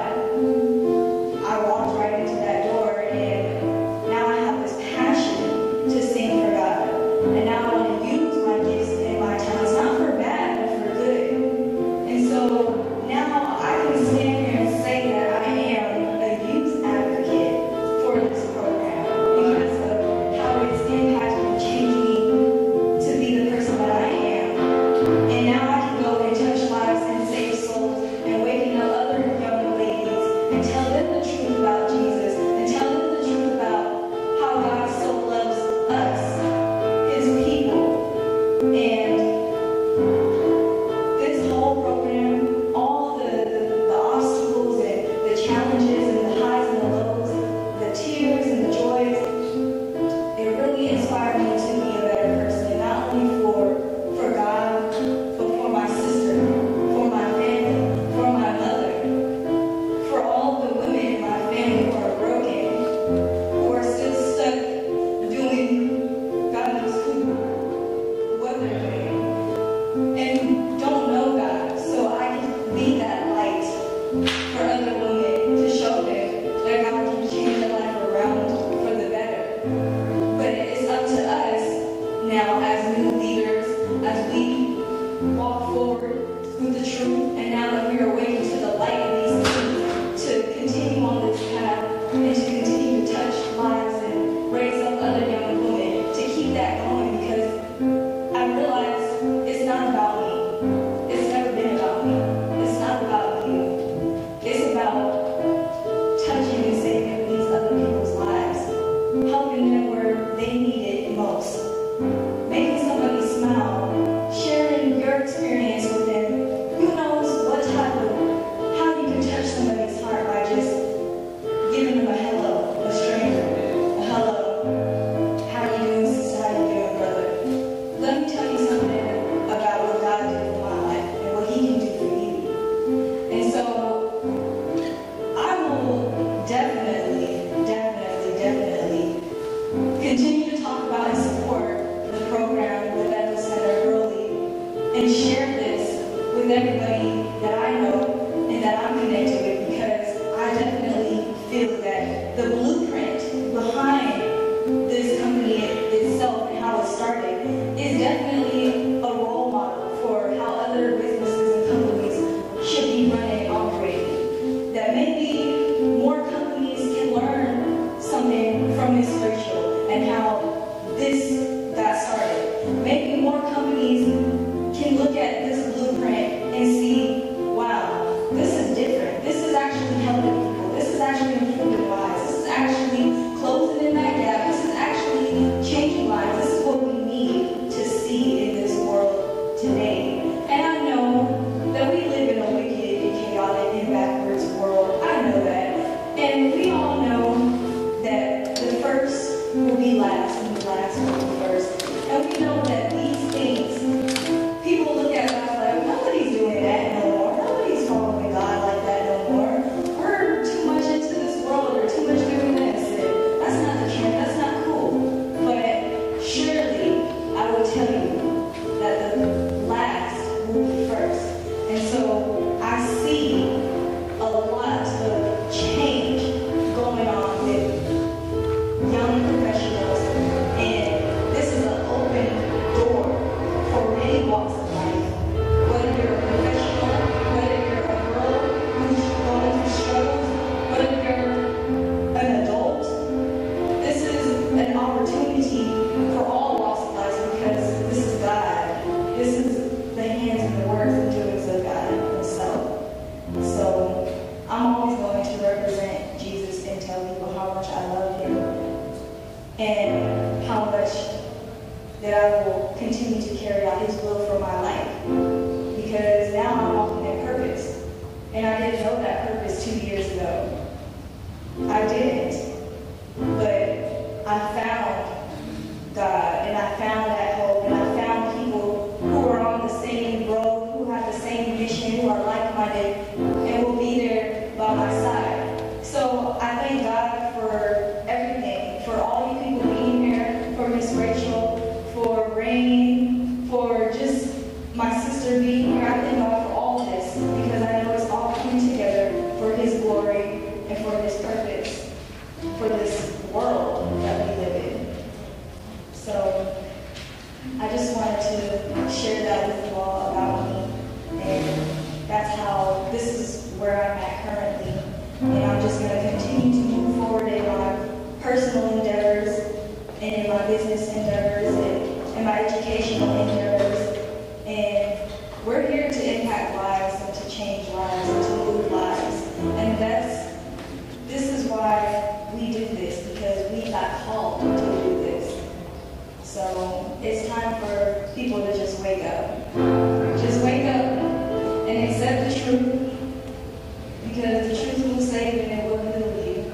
I walked right into that door, and now I have this passion to sing for God. And now I want to use my gifts and my talents, not for bad, but for good. And so now I can stand here and say that I am a youth advocate for this program because of how it's impacted and changed me to be the person that I am. And now I can go and touch lives and save souls and waking up other young ladies and tell them the truth about Jesus and tell them the truth about how God so loves us, His people. And this whole program, all the, the, the obstacles and the challenges and the highs and the lows, the tears and the joys, it really inspired me to be a better person, not only for, for God, but for my sister, for my family, for my mother, for all the women in my family who are broken, who are still stuck doing God knows who, what they're doing, and don't know God. So I can be that light for other women to show them that God can change their life around for the better. But it's up to us now as new leaders, as we walk forward with the truth, and now that we are awakened to the light of these things, to continue on this path and to continue to touch lives and raise up other young women, to keep that going, because I realize it's not about me. It's never been about me. It's not about you. It's about touching and saving these other people's lives, helping them where they need it most, making somebody smile, sharing your experience with them. Who knows what type of, how you can touch somebody's heart by just giving them a hello, a stranger, a hello. How are you doing, sister? How you doing, brother? Let me tell you something about what God did in my life and what He can do for you. And so I will definitely, definitely, definitely continue to talk about and support the program with Bethel Center Girly and share this with everybody that I know and that I'm connected with, because I definitely feel that the blueprint behind this company itself has to come first. And we know that these things, people look at God like, nobody's doing that no more. Nobody's following God like that no more. We're too much into this world, or too much doing this. And that's not the trend, that's not cool. But surely, I will tell you that the last will be first. And so I see a lot of change going on with young professionals, and this is an open door for many walks of life. Whether you're a professional, whether you're a girl who's going through struggles, whether you're an adult, this is an opportunity for all walks of life, because this is God. This is the hands and the words and doings of God Himself. So I'm always going to represent Jesus and tell people how much I love Him, and how much that I will continue to carry out His will for my life. Because now I'm walking in purpose. And I didn't know that purpose two years ago. I didn't. But I found God, and I found that hope, and I found people who are on the same road, who have the same mission, who are like-minded, and will be there by my side. So I thank God for everything, for all you people being here, for Miss Rachel, for Rain, for just my sister being here. I thank God for all of this, because I know it's all coming together for His glory and for His purpose, for this world that we live in. So I just wanted to share that with you all about me, and that's how, this is where I'm at currently. And I'm just going to continue to move forward in my personal endeavors, and in my business endeavors, and in my educational endeavors. And we're here to impact lives and to change lives and to move lives. And that's, this is why we do this, because we got called to do this. So it's time for people to just wake up. Just wake up and accept the truth, because the truth will save you and it will heal you.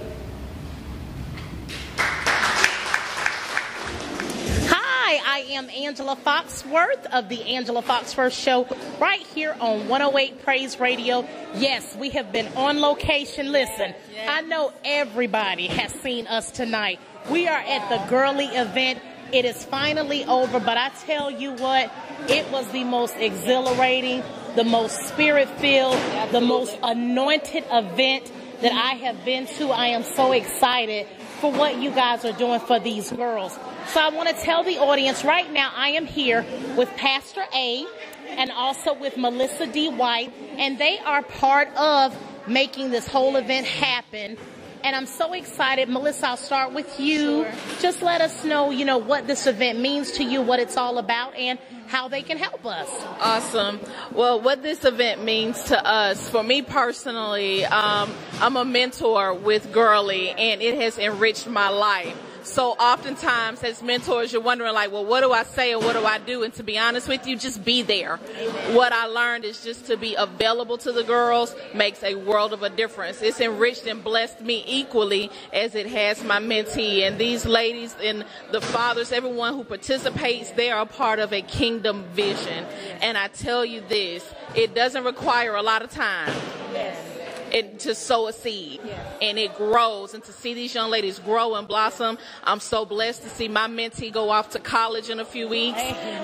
Hi, I am Angela Foxworth of the Angela Foxworth Show right here on one oh eight Praise Radio. Yes, we have been on location. Listen, I know everybody has seen us tonight. We are at the girly event. It is finally over, but I tell you what, it was the most exhilarating, the most spirit-filled, the most anointed event that I have been to. I am so excited for what you guys are doing for these girls. So I want to tell the audience right now, I am here with Pastor A and also with Melissa D. White, and they are part of making this whole event happen. And I'm so excited. Melissa, I'll start with you. Sure. Just let us know, you know, what this event means to you, what it's all about, and how they can help us. Awesome. Well, what this event means to us, for me personally, um, I'm a mentor with Girly, and it has enriched my life. So oftentimes as mentors, you're wondering like, well, what do I say or what do I do? And to be honest with you, just be there. Amen. What I learned is just to be available to the girls makes a world of a difference. It's enriched and blessed me equally as it has my mentee. And these ladies and the fathers, everyone who participates, they are a part of a kingdom vision. And I tell you this, it doesn't require a lot of time. Yes. And to sow a seed, yes. And it grows, and to see these young ladies grow and blossom. I'm so blessed to see my mentee go off to college in a few weeks,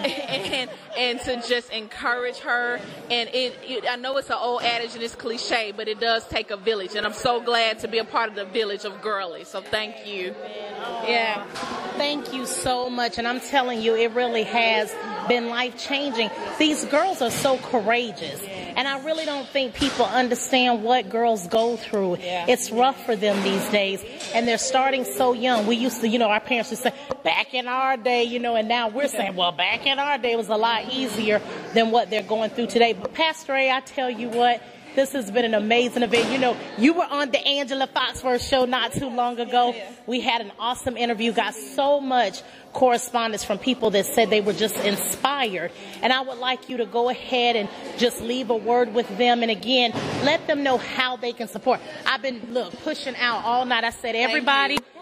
and and to just encourage her. And it, it, I know it's an old adage and it's cliche, but it does take a village, and I'm so glad to be a part of the village of Girly. So thank you. Yeah, thank you so much, and I'm telling you, it really has been life-changing. These girls are so courageous, and I really don't think people understand what girls go through. Yeah. It's rough for them these days, and they're starting so young. We used to, you know, our parents would say, back in our day, you know, and now we're saying, well, back in our day it was a lot easier than what they're going through today. But Pastor A, I tell you what, this has been an amazing event. You know, you were on the Angela Foxworth Show not too long ago. We had an awesome interview, got so much correspondence from people that said they were just inspired. And I would like you to go ahead and just leave a word with them. And again, let them know how they can support. I've been, look, pushing out all night. I said, everybody,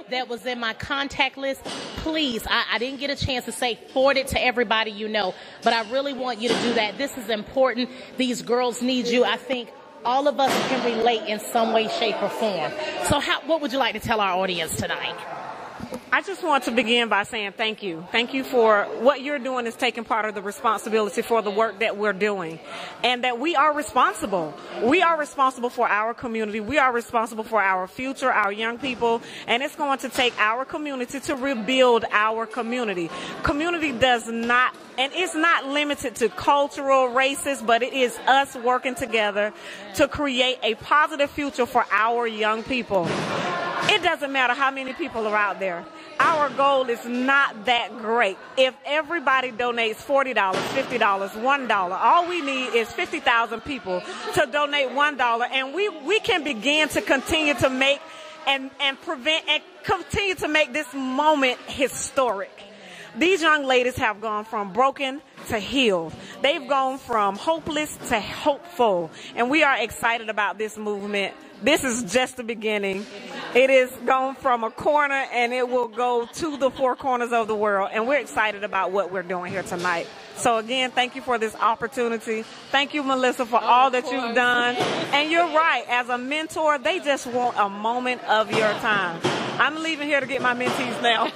that was in my contact list, please, I, I didn't get a chance to say forward it to everybody you know, but I really want you to do that. This is important. These girls need you. I think all of us can relate in some way, shape, or form. So how, what would you like to tell our audience tonight? I just want to begin by saying thank you. Thank you for what you're doing is taking part of the responsibility for the work that we're doing, and that we are responsible. We are responsible for our community. We are responsible for our future, our young people, and it's going to take our community to rebuild our community. Community does not, and it's not limited to cultural, races, but it is us working together to create a positive future for our young people. It doesn't matter how many people are out there. Our goal is not that great. If everybody donates forty dollars, fifty dollars, one dollar, all we need is fifty thousand people to donate one dollar, and we, we can begin to continue to make and, and prevent and continue to make this moment historic. These young ladies have gone from broken to healed. They've gone from hopeless to hopeful, and we are excited about this movement. This is just the beginning. It is gone from a corner, and it will go to the four corners of the world, and we're excited about what we're doing here tonight. So again, thank you for this opportunity. Thank you, Melissa, for all that you've done. And you're right, as a mentor, they just want a moment of your time. I'm leaving here to get my mentees now.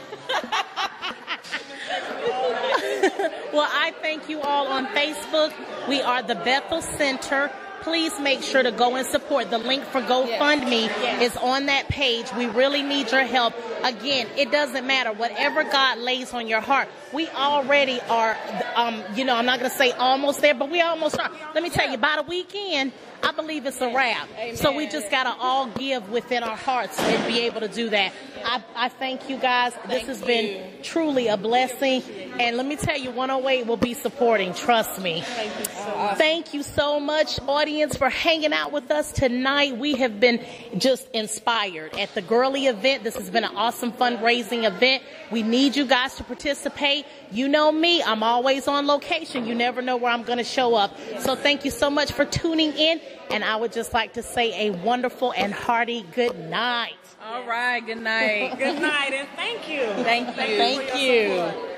Well, I thank you all on Facebook. We are the Bethel Center. Please make sure to go and support. The link for GoFundMe is on that page. We really need your help. Again, it doesn't matter. Whatever God lays on your heart. We already are, um, you know, I'm not going to say almost there, but we almost are. Let me tell you, by the weekend, I believe it's a wrap. Amen. So we just got to all give within our hearts and be able to do that. I, I thank you guys. This has been truly a blessing. And let me tell you, one oh eight will be supporting. Trust me. Thank you so much. Thank you so much, audience, for hanging out with us tonight. We have been just inspired at the Girly event. This has been an awesome fundraising event. We need you guys to participate. You know me. I'm always on location. You never know where I'm going to show up. So thank you so much for tuning in. And I would just like to say a wonderful and hearty good night. All right. Good night. Good night, and thank you. Thank you. Thank you.